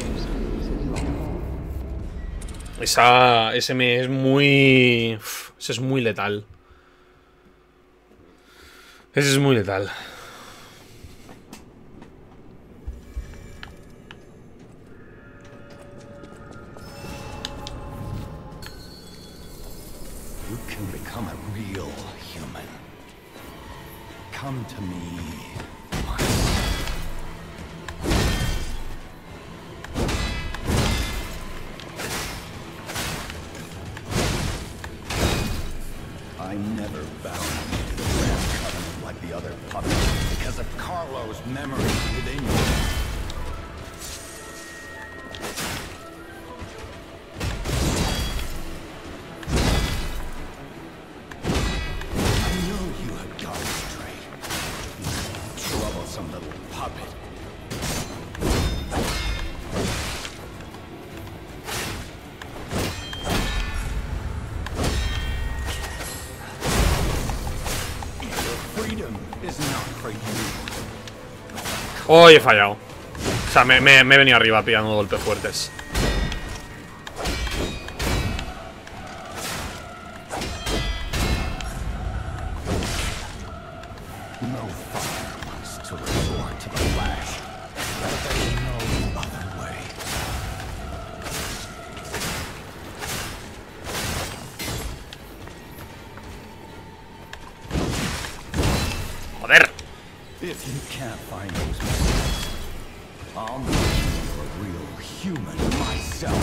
Ese me es muy... Ese es muy letal. Ese es muy letal. You can become a real human. Come to me. I never bound you to the Grand Covenant like the other puppets because of Carlo's memories within you. I know you have gone astray. You troublesome little puppet. Oh, he fallado. O sea, me he venido arriba pillando golpes fuertes. Joder. If you can't find those messages, I'll make you a real human myself.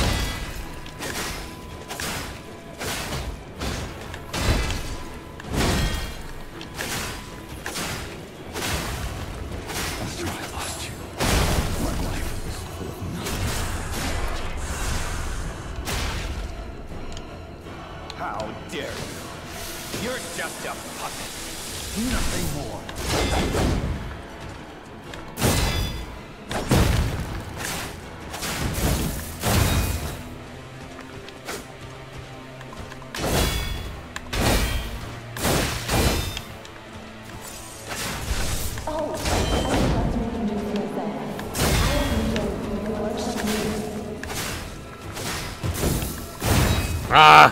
After I lost you, my life was full of nothing. How dare you? You're just a puppet. Nothing more. ¡Ah!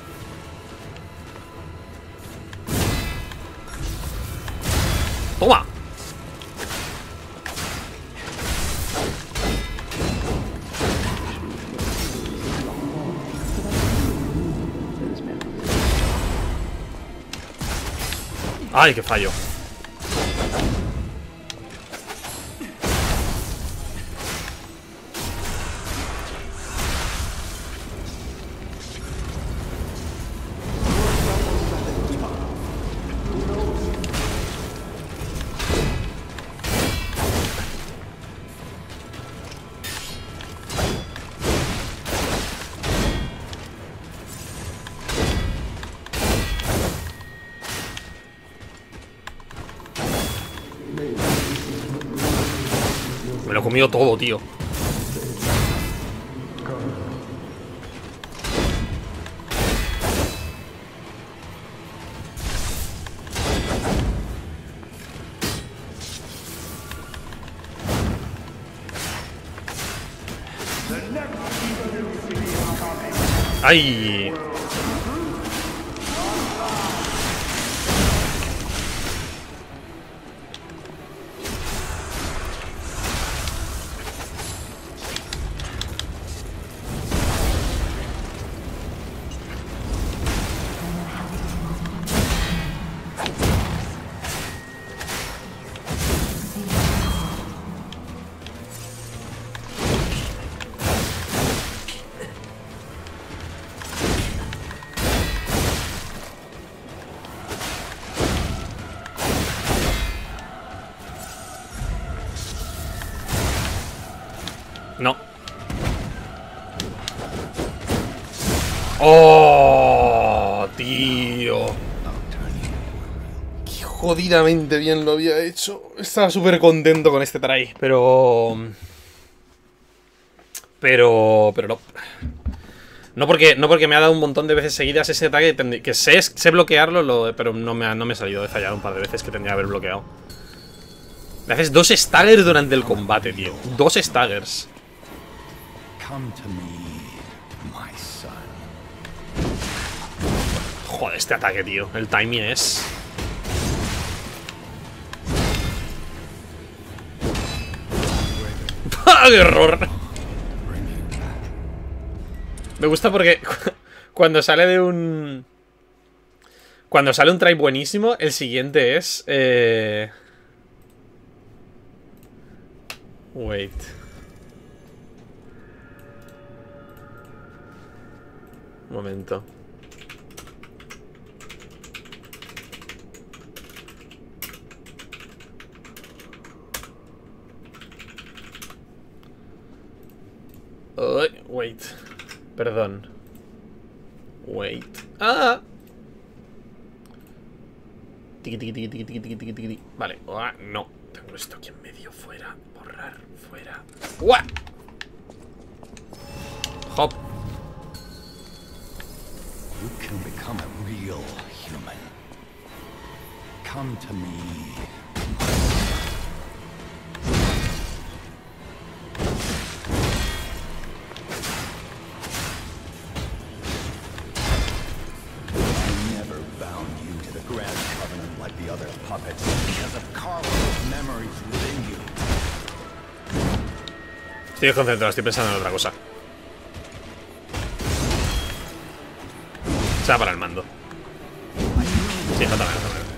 ¡Toma! ¡Ay, qué fallo! Me lo he comido todo, tío. ¡Ay! No. ¡Oh, tío! Qué jodidamente bien lo había hecho. Estaba súper contento con este try, pero... Pero no. No porque me ha dado un montón de veces seguidas ese ataque que sé bloquearlo, pero no me ha salido. He fallado un par de veces que tendría que haber bloqueado. Me haces 2 staggers durante el combate, tío. 2 staggers. Joder, este ataque, tío. El timing es... ¡Qué error! Me gusta porque cuando sale de un... Cuando sale un try buenísimo, el siguiente es... Wait. Un momento. Wait. Perdón. Wait. ¡Ah! Tiki, tiki, tiki, tiki, tiki, tiki, tiki. Vale. No. Tengo esto aquí en medio. Fuera. Borrar. Fuera. ¡Uah! Hop. You can become a real human. Come to me. Estoy desconcentrado, estoy pensando en otra cosa. Se va para el mando. Sí, exactamente.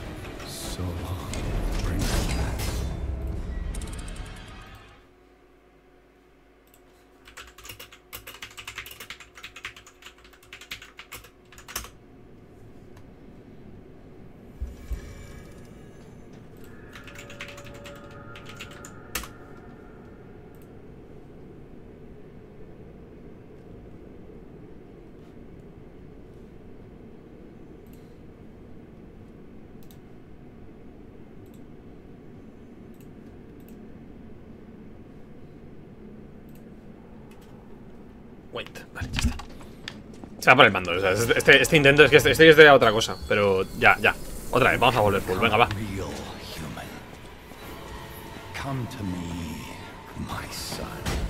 Wait, vale, ya está. Se va por el mando, o sea, este intento es que este es de otra cosa. Pero ya. Otra vez, vamos a volver full, venga, va. Come to me, my son.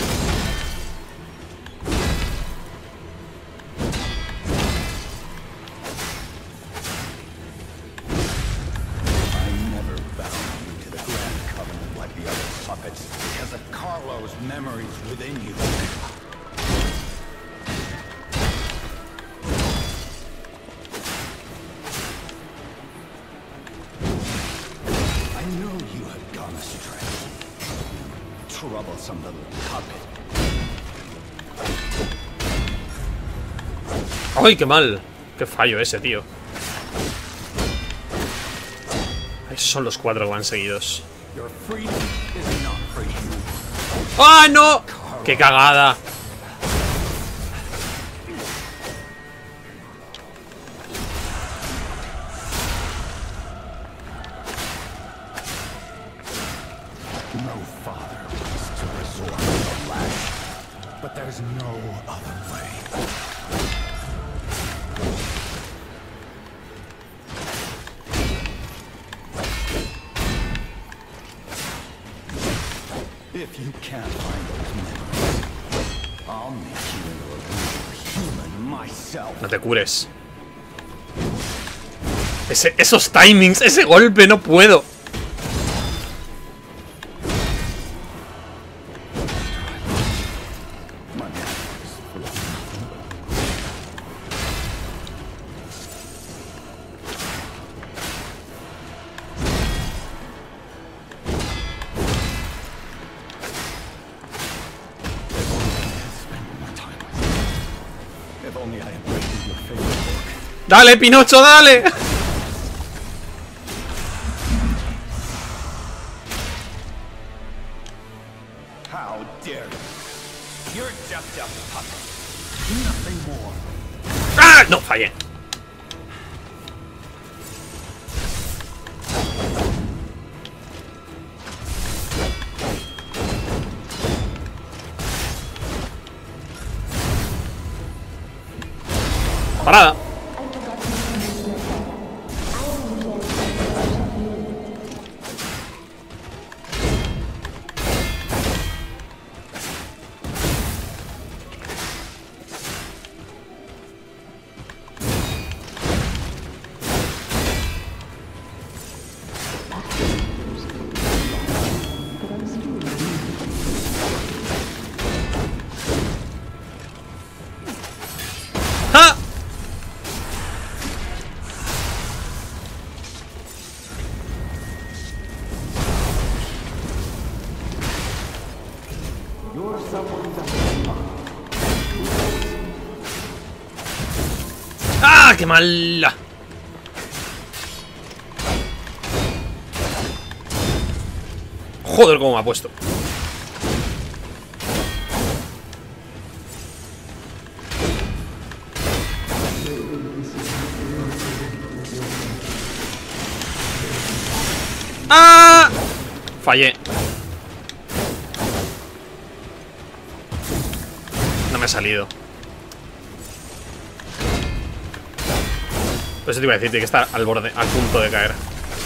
I never bound you to the Grand Covenant like the other puppets because of Carlo's memories within you. Troublesome little puppet. ¡Ay, qué mal! ¡Qué fallo ese, tío! Esos son los 4 que van seguidos. ¡Ah, no! ¡Qué cagada! If you can't find those memories, I'll make you into a real human myself. No te cures. Esos timings, ese golpe, no puedo. ¡Dale, Pinocho, dale! How dare you? You're just a puppet. Nothing more. ¡Ah! No, fallé. Parada. ¡Ja! ¡Ah, qué mala! Joder, cómo me ha puesto. ¡Ah! Fallé. No me ha salido. Pues eso te iba a decir, tiene que estar al borde, al punto de caer.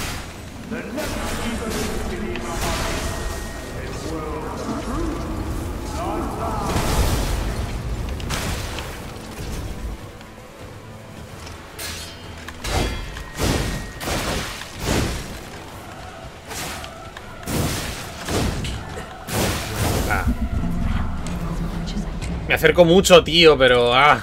Ah. Me acerco mucho, tío, pero... Ah.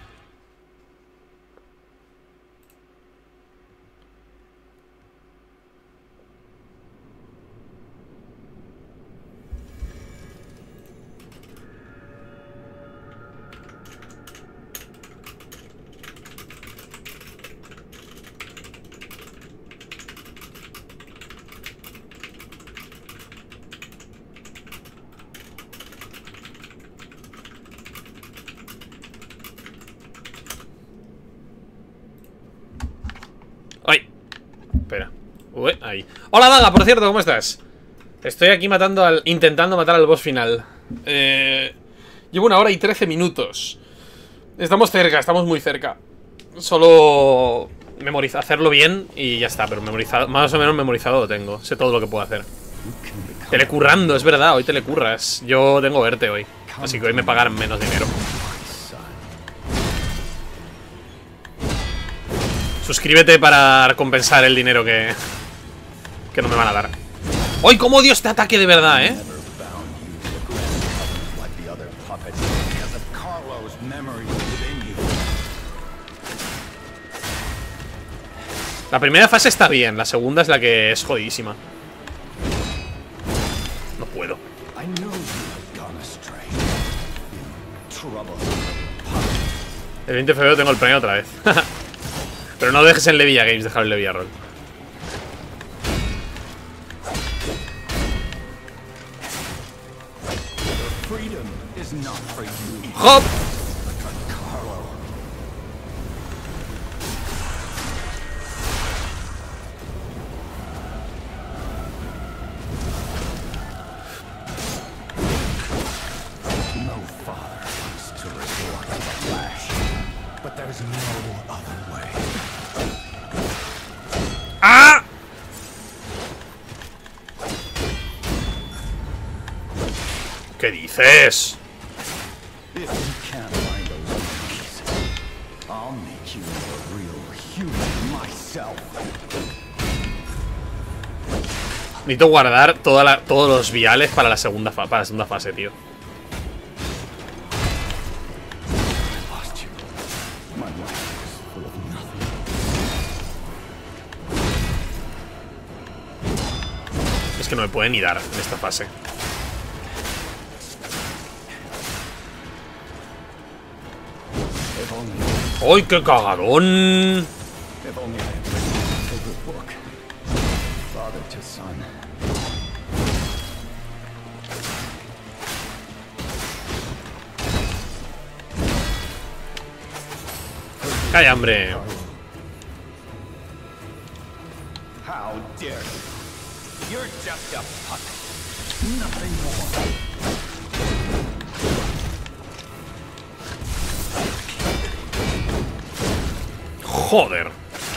¡Ay! Espera. Uy, ahí. ¡Hola, Daga! Por cierto, ¿cómo estás? Estoy aquí matando al... intentando matar al boss final. Llevo 1 hora y 13 minutos. Estamos cerca, estamos muy cerca. Solo... hacerlo bien y ya está. Pero memorizado, más o menos memorizado lo tengo. Sé todo lo que puedo hacer. Telecurrando, es verdad, hoy telecurras. Yo tengo verte hoy, así que hoy me pagarán menos dinero. Suscríbete para compensar el dinero que no me van a dar. ¡Ay, cómo odio este ataque de verdad, eh! La primera fase está bien, la segunda es la que es jodidísima. No puedo. El 20 de febrero tengo el premio otra vez. Pero no dejes en Levia Games, dejar en Levia Roll. ¡Hop! ¡Ah! ¿Qué dices? Necesito guardar todos los viales para la segunda fase, tío. Es que no me puede ni dar en esta fase. ¡Ay, qué cagadón! ¡Calla, hombre! How dare you? You're just a puppet. Nothing more. Joder.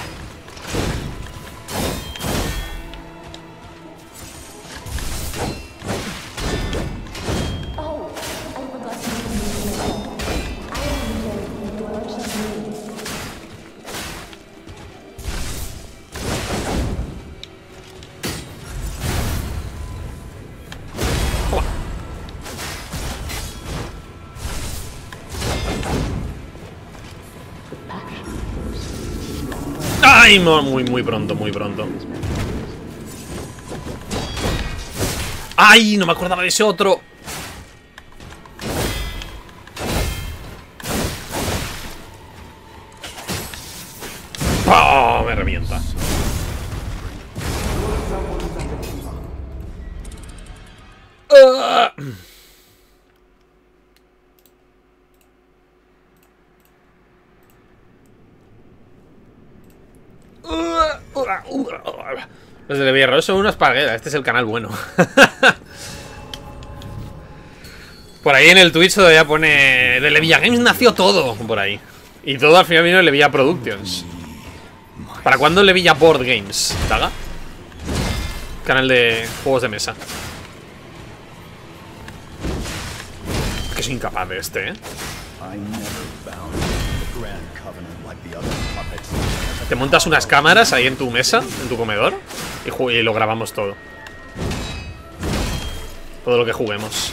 ¡Ay! Muy pronto, muy pronto. ¡Ay! No me acordaba de ese otro. ¡Oh! Me revienta. Los de Leviarro son unos pargueras. Este es el canal bueno. Por ahí en el Twitch todavía pone de Levilla Games nació todo. Por ahí. Y todo al final vino de Levilla Productions. ¿Para cuándo Levilla Board Games? ¿Taga? Canal de juegos de mesa. Que soy incapaz de este, ¿eh? Te montas unas cámaras ahí en tu mesa, en tu comedor, y lo grabamos todo. Todo lo que juguemos.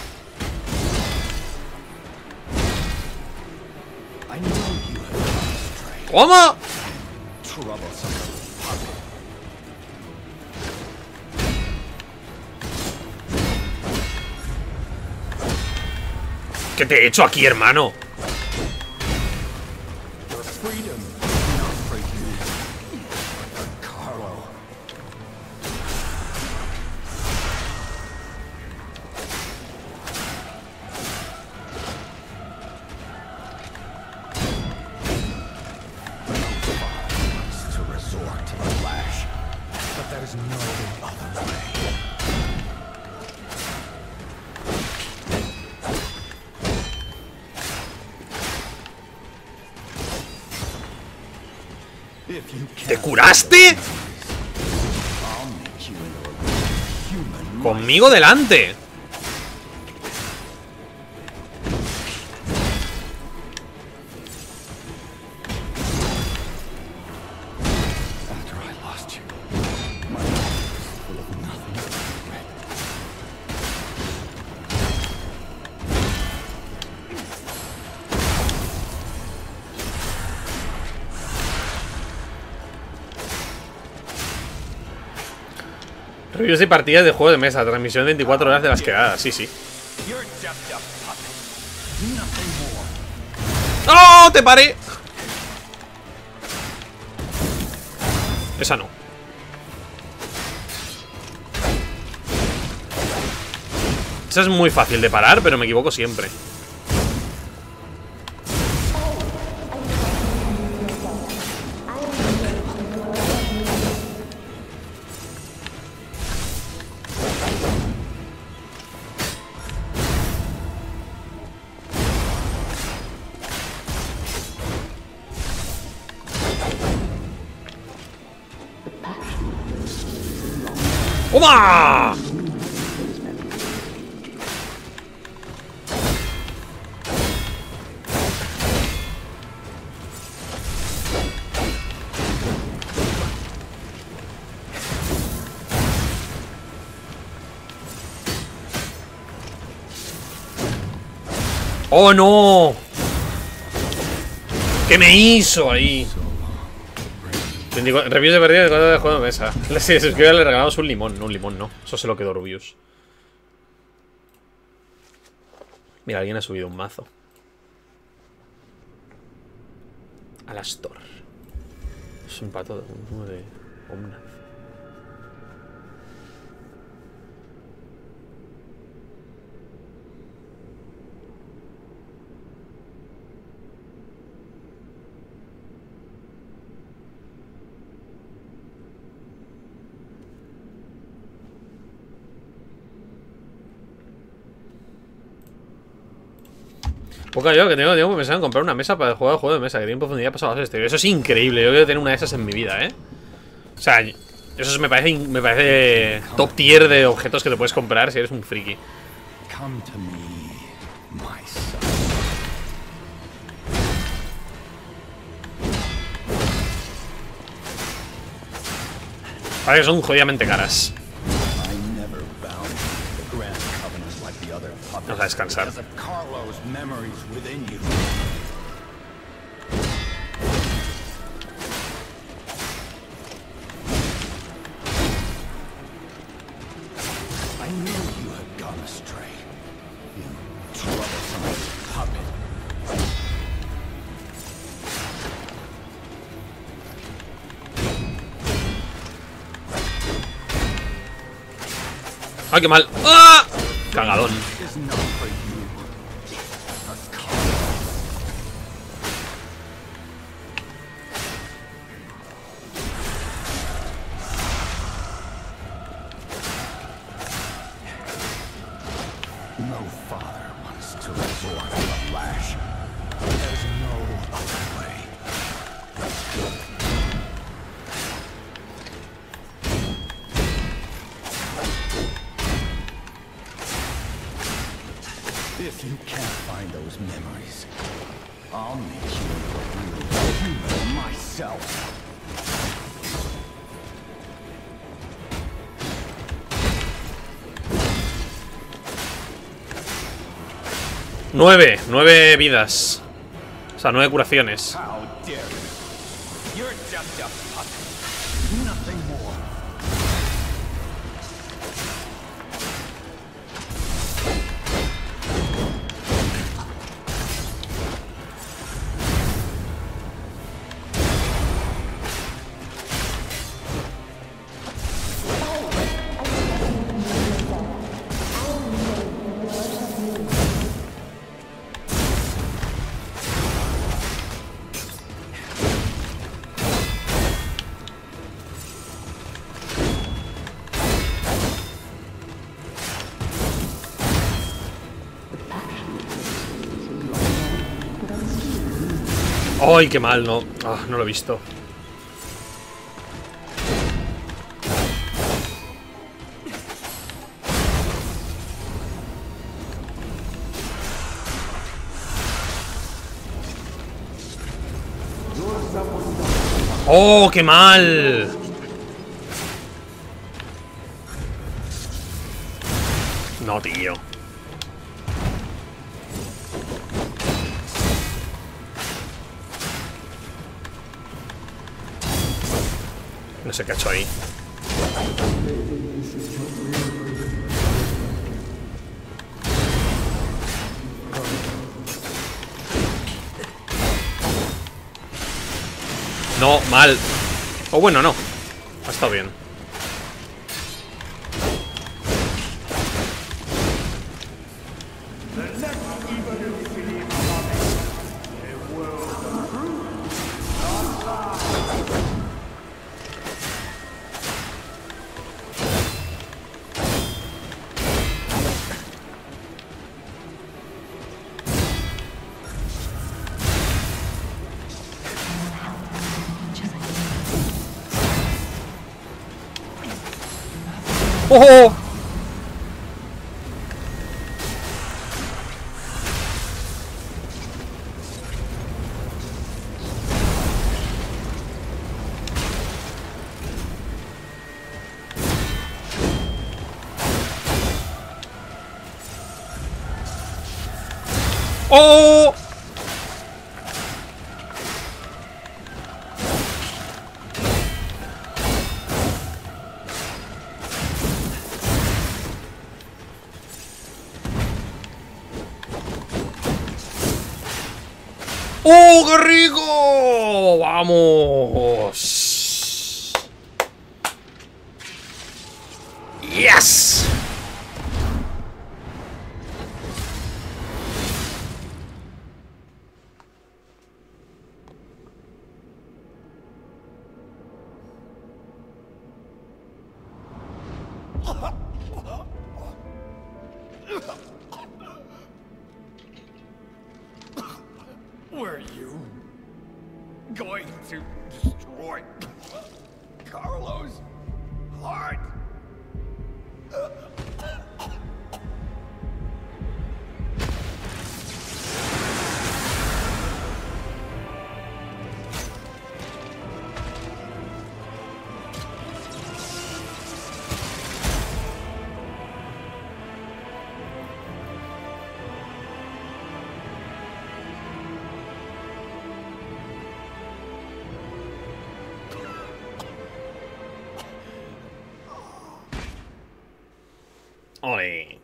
¿Cómo? ¿Qué te he hecho aquí, hermano? ¿Te curaste? Conmigo delante. Reviews y partidas de juego de mesa. Transmisión de 24 horas de las quedadas. Sí, sí. ¡Oh! ¡Te paré! Esa no. Esa es muy fácil de parar, pero me equivoco siempre. ¡Toma! ¡Oh, no! ¿Qué me hizo ahí? Reviews de partida de cuadro de juego de mesa. Si se suscribe le regalamos un limón. No, un limón no. Eso se lo quedó Rubius. Mira, alguien ha subido un mazo. Alastor. Es un pato de uno de Omnath. Poca yo que tengo pensado en comprar una mesa para jugar juego de mesa que tiene profundidad pasado a exterior. Eso es increíble. Yo quiero tener una de esas en mi vida, O sea, eso me parece top tier de objetos que te puedes comprar si eres un friki. Come to me, my son. Parece que son jodidamente caras. I never bound the grand covenant like the other puppets. Vamos a descansar. Because of Carlo's memories within you. I knew you had gone astray. You troublesome puppet. ¡Ah, qué mal! ¡Ah! Cagadón. Is not for you. A Carlo. No father wants to resort to the lash. There's no other way. If you can't find those memories, I'll make you a real human myself. 9 vidas. O sea, 9 curaciones. How dare you? You're just a puppet. Nothing more. ¡Ay, qué mal! No, no lo he visto. ¡Oh, qué mal! No, tío. No sé qué ha hecho ahí. No, mal. O bueno, no. Ha estado bien. ¡Oh! ¡Oh! ¡Oh, qué rico! ¡Vamos! ¡Yes! Were you going to destroy Carlos' heart? Ole.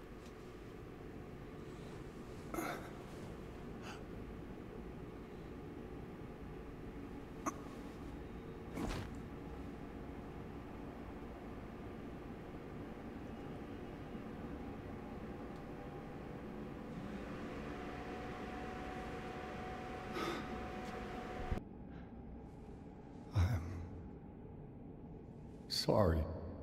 Sorry.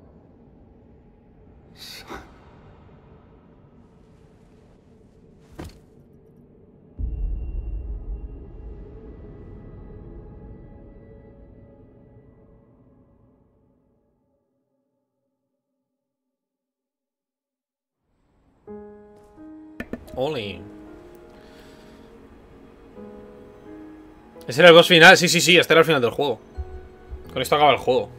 Ole. Ese era el boss final. Sí, sí, sí. Este era el final del juego. Con esto acaba el juego.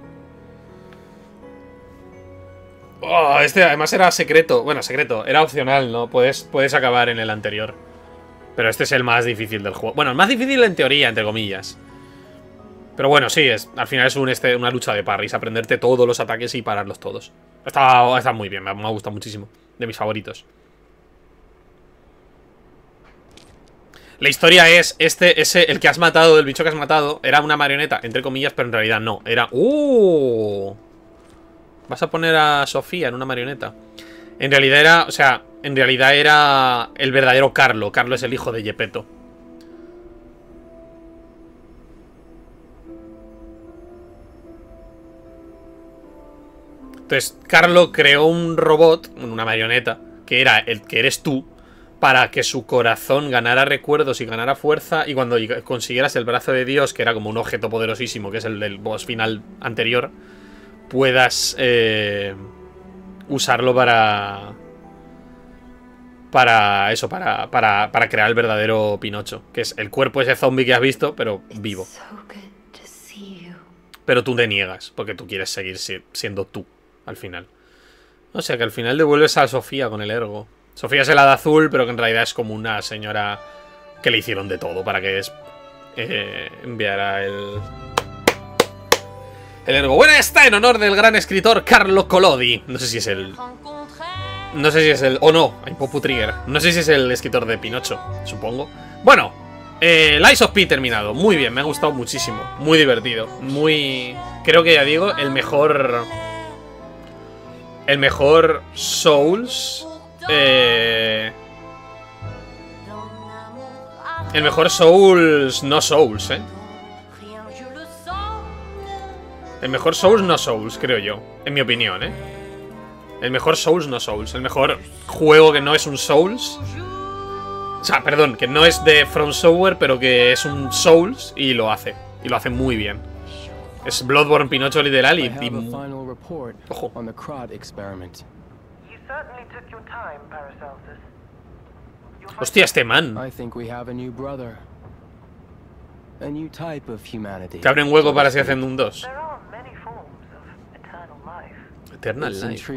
Oh, este además era secreto. Bueno, secreto. Era opcional, ¿no? Puedes acabar en el anterior. Pero este es el más difícil del juego. Bueno, el más difícil en teoría, entre comillas. Pero bueno, sí, al final es una lucha de parries. Aprenderte todos los ataques y pararlos todos. Está muy bien, me ha gustado muchísimo. De mis favoritos. La historia es, el que has matado, el bicho que has matado, era una marioneta, entre comillas, pero en realidad no. Era... Vas a poner a Sofía en una marioneta. En realidad era, o sea, en realidad era el verdadero Carlo. Carlo es el hijo de Geppetto. Entonces, Carlo creó un robot, una marioneta, que era el que eres tú, para que su corazón ganara recuerdos y ganara fuerza. Y cuando consiguieras el brazo de Dios, que era como un objeto poderosísimo, que es el del boss final anterior, puedas usarlo para eso, para crear el verdadero Pinocho, que es el cuerpo ese zombie que has visto, pero vivo. Pero tú te niegas, porque tú quieres seguir siendo tú al final. O sea que al final devuelves a Sofía con el ergo. Sofía es el hada azul, pero que en realidad es como una señora que le hicieron de todo para que enviara el ergo. Bueno, está en honor del gran escritor Carlo Collodi. No sé si es el... No sé si es el... O no, hay Popu Trigger. No sé si es el escritor de Pinocho, supongo. Bueno, Lies of P terminado. Muy bien, me ha gustado muchísimo. Muy divertido. Muy... Creo que ya digo, el mejor Souls... el mejor Souls, no Souls, el mejor Souls, no Souls, creo yo. En mi opinión, el mejor Souls, no Souls. El mejor juego que no es un Souls. O sea, perdón, que no es de From Software, pero que es un Souls y lo hace. Y lo hace muy bien. Es Bloodborne Pinocho literal y ojo. Hostia, este man. Que abren hueco para si hacen un 2. Eternal Life.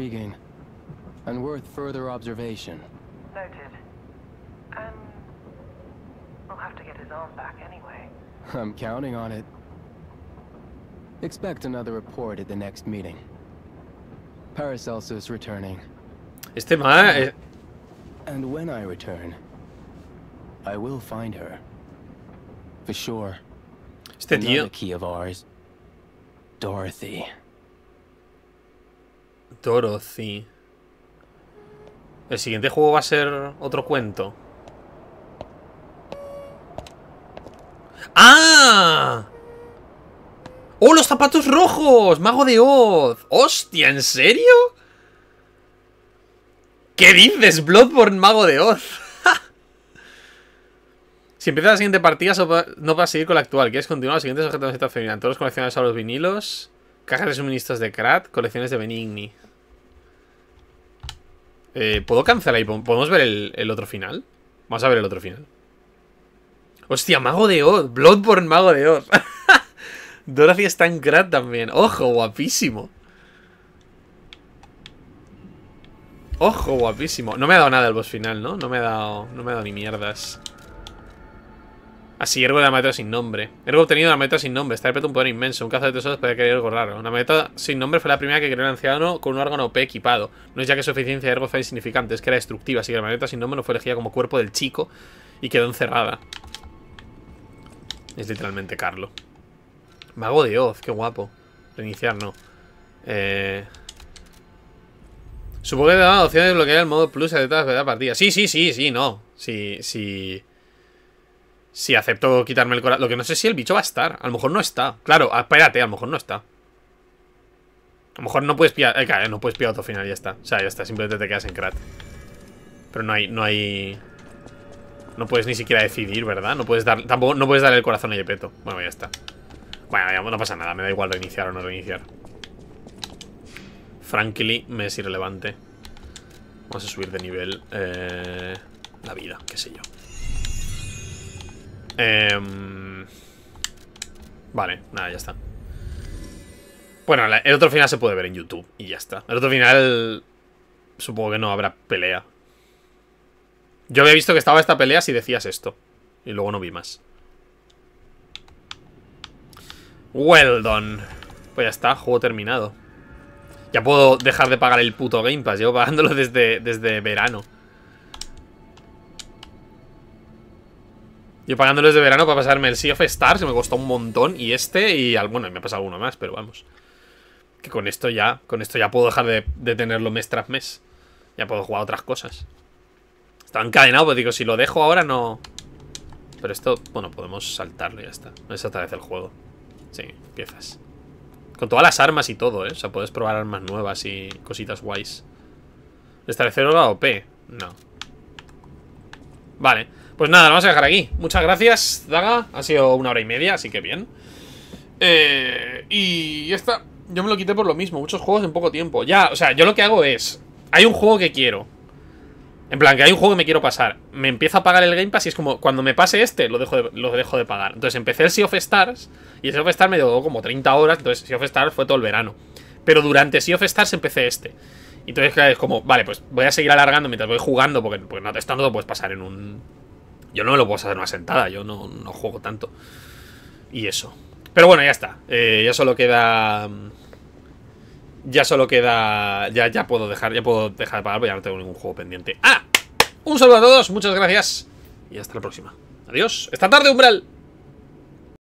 I'm counting on it. Expect another report at the next meeting. Paracelsus returning. Este man... And when I return, I will find her. For sure. Este tío... Another key of ours. Dorothy. Dorothy. El siguiente juego va a ser otro cuento. ¡Ah! ¡Oh, los zapatos rojos! ¡Mago de Oz! ¡Hostia! ¿En serio? ¿Qué dices? Bloodborne Mago de Oz. Si empiezas la siguiente partida, no vas a seguir con la actual. ¿Quieres continuar? Los siguientes objetos de cita femenina. Todos los coleccionables a los vinilos. Cajas de suministros de Krat. Colecciones de Benigni. ¿Puedo cancelar y podemos ver el otro final? Vamos a ver el otro final. Hostia, Mago de Oz. Bloodborne Mago de Oz. Dorothy está en Krat también. Ojo, guapísimo. Ojo, guapísimo. No me ha dado nada el boss final, ¿no? No me ha dado ni mierdas. Así, Ergo de la maleta sin nombre. Ergo obtenido de la maleta sin nombre. Está repleto un poder inmenso. Un cazo de tesoros puede querer algo raro. Una maleta sin nombre fue la primera que creó el anciano con un órgano OP equipado. No es ya que su eficiencia de Ergo fue insignificante, es que era destructiva. Así que la maleta sin nombre no fue elegida como cuerpo del chico y quedó encerrada. Es literalmente Carlo. Mago de Oz, qué guapo. Reiniciar, no. Supongo que te da la opción de desbloquear el modo plus de todas las partidas. Sí, no. Sí, acepto quitarme el corazón. Lo que no sé si el bicho va a estar. A lo mejor no está. Claro, espérate, a lo mejor no está. A lo mejor no puedes pillar. No puedes pillar otro final, ya está. O sea, ya está, simplemente te quedas en Krat. Pero no hay. No puedes ni siquiera decidir, ¿verdad? No puedes dar. Tampoco no puedes dar el corazón a Gepetto. Bueno, ya está. Bueno, ya no pasa nada, me da igual reiniciar o no reiniciar. Frankly, me es irrelevante. Vamos a subir de nivel la vida, qué sé yo. Vale, nada, ya está. Bueno, el otro final se puede ver en YouTube y ya está. El otro final supongo que no habrá pelea. Yo había visto que estaba esta pelea si decías esto. Y luego no vi más. Well done. Pues ya está, juego terminado. Ya puedo dejar de pagar el puto Game Pass. Llevo pagándolo desde verano. Yo pagándolo desde verano para pasarme el Sea of Stars, que me costó un montón. Y bueno, me ha pasado alguno más, pero vamos. Que con esto ya puedo dejar de tenerlo mes tras mes. Ya puedo jugar a otras cosas. Estaba encadenado, pues digo, si lo dejo ahora no. Pero esto, bueno, podemos saltarlo y ya está. No es otra vez el juego. Sí, empiezas. Con todas las armas y todo, ¿eh? O sea, puedes probar armas nuevas y cositas guays. ¿Restablecer la OP? No. Vale, pues nada, lo vamos a dejar aquí. Muchas gracias, Daga. Ha sido 1 hora y media, así que bien. Y ya está. Yo me lo quité por lo mismo. Muchos juegos en poco tiempo. Ya, o sea, yo lo que hago es... Hay un juego que quiero. En plan, que hay un juego que me quiero pasar. Me empiezo a pagar el Game Pass y es como, cuando me pase este, lo dejo de pagar. Entonces empecé el Sea of Stars. Y el Sea of Stars me dio como 30 horas. Entonces Sea of Stars fue todo el verano. Pero durante Sea of Stars empecé este. Y entonces es como, vale, pues voy a seguir alargando mientras voy jugando. Porque no, esto no lo puedes pasar en un... Yo no me lo puedo hacer en una sentada. Yo no juego tanto. Y eso. Pero bueno, ya está. Ya solo queda... Ya puedo dejar de pagar, porque ya no tengo ningún juego pendiente. ¡Ah! Un saludo a todos, muchas gracias. Y hasta la próxima. Adiós. Esta tarde, Umbral.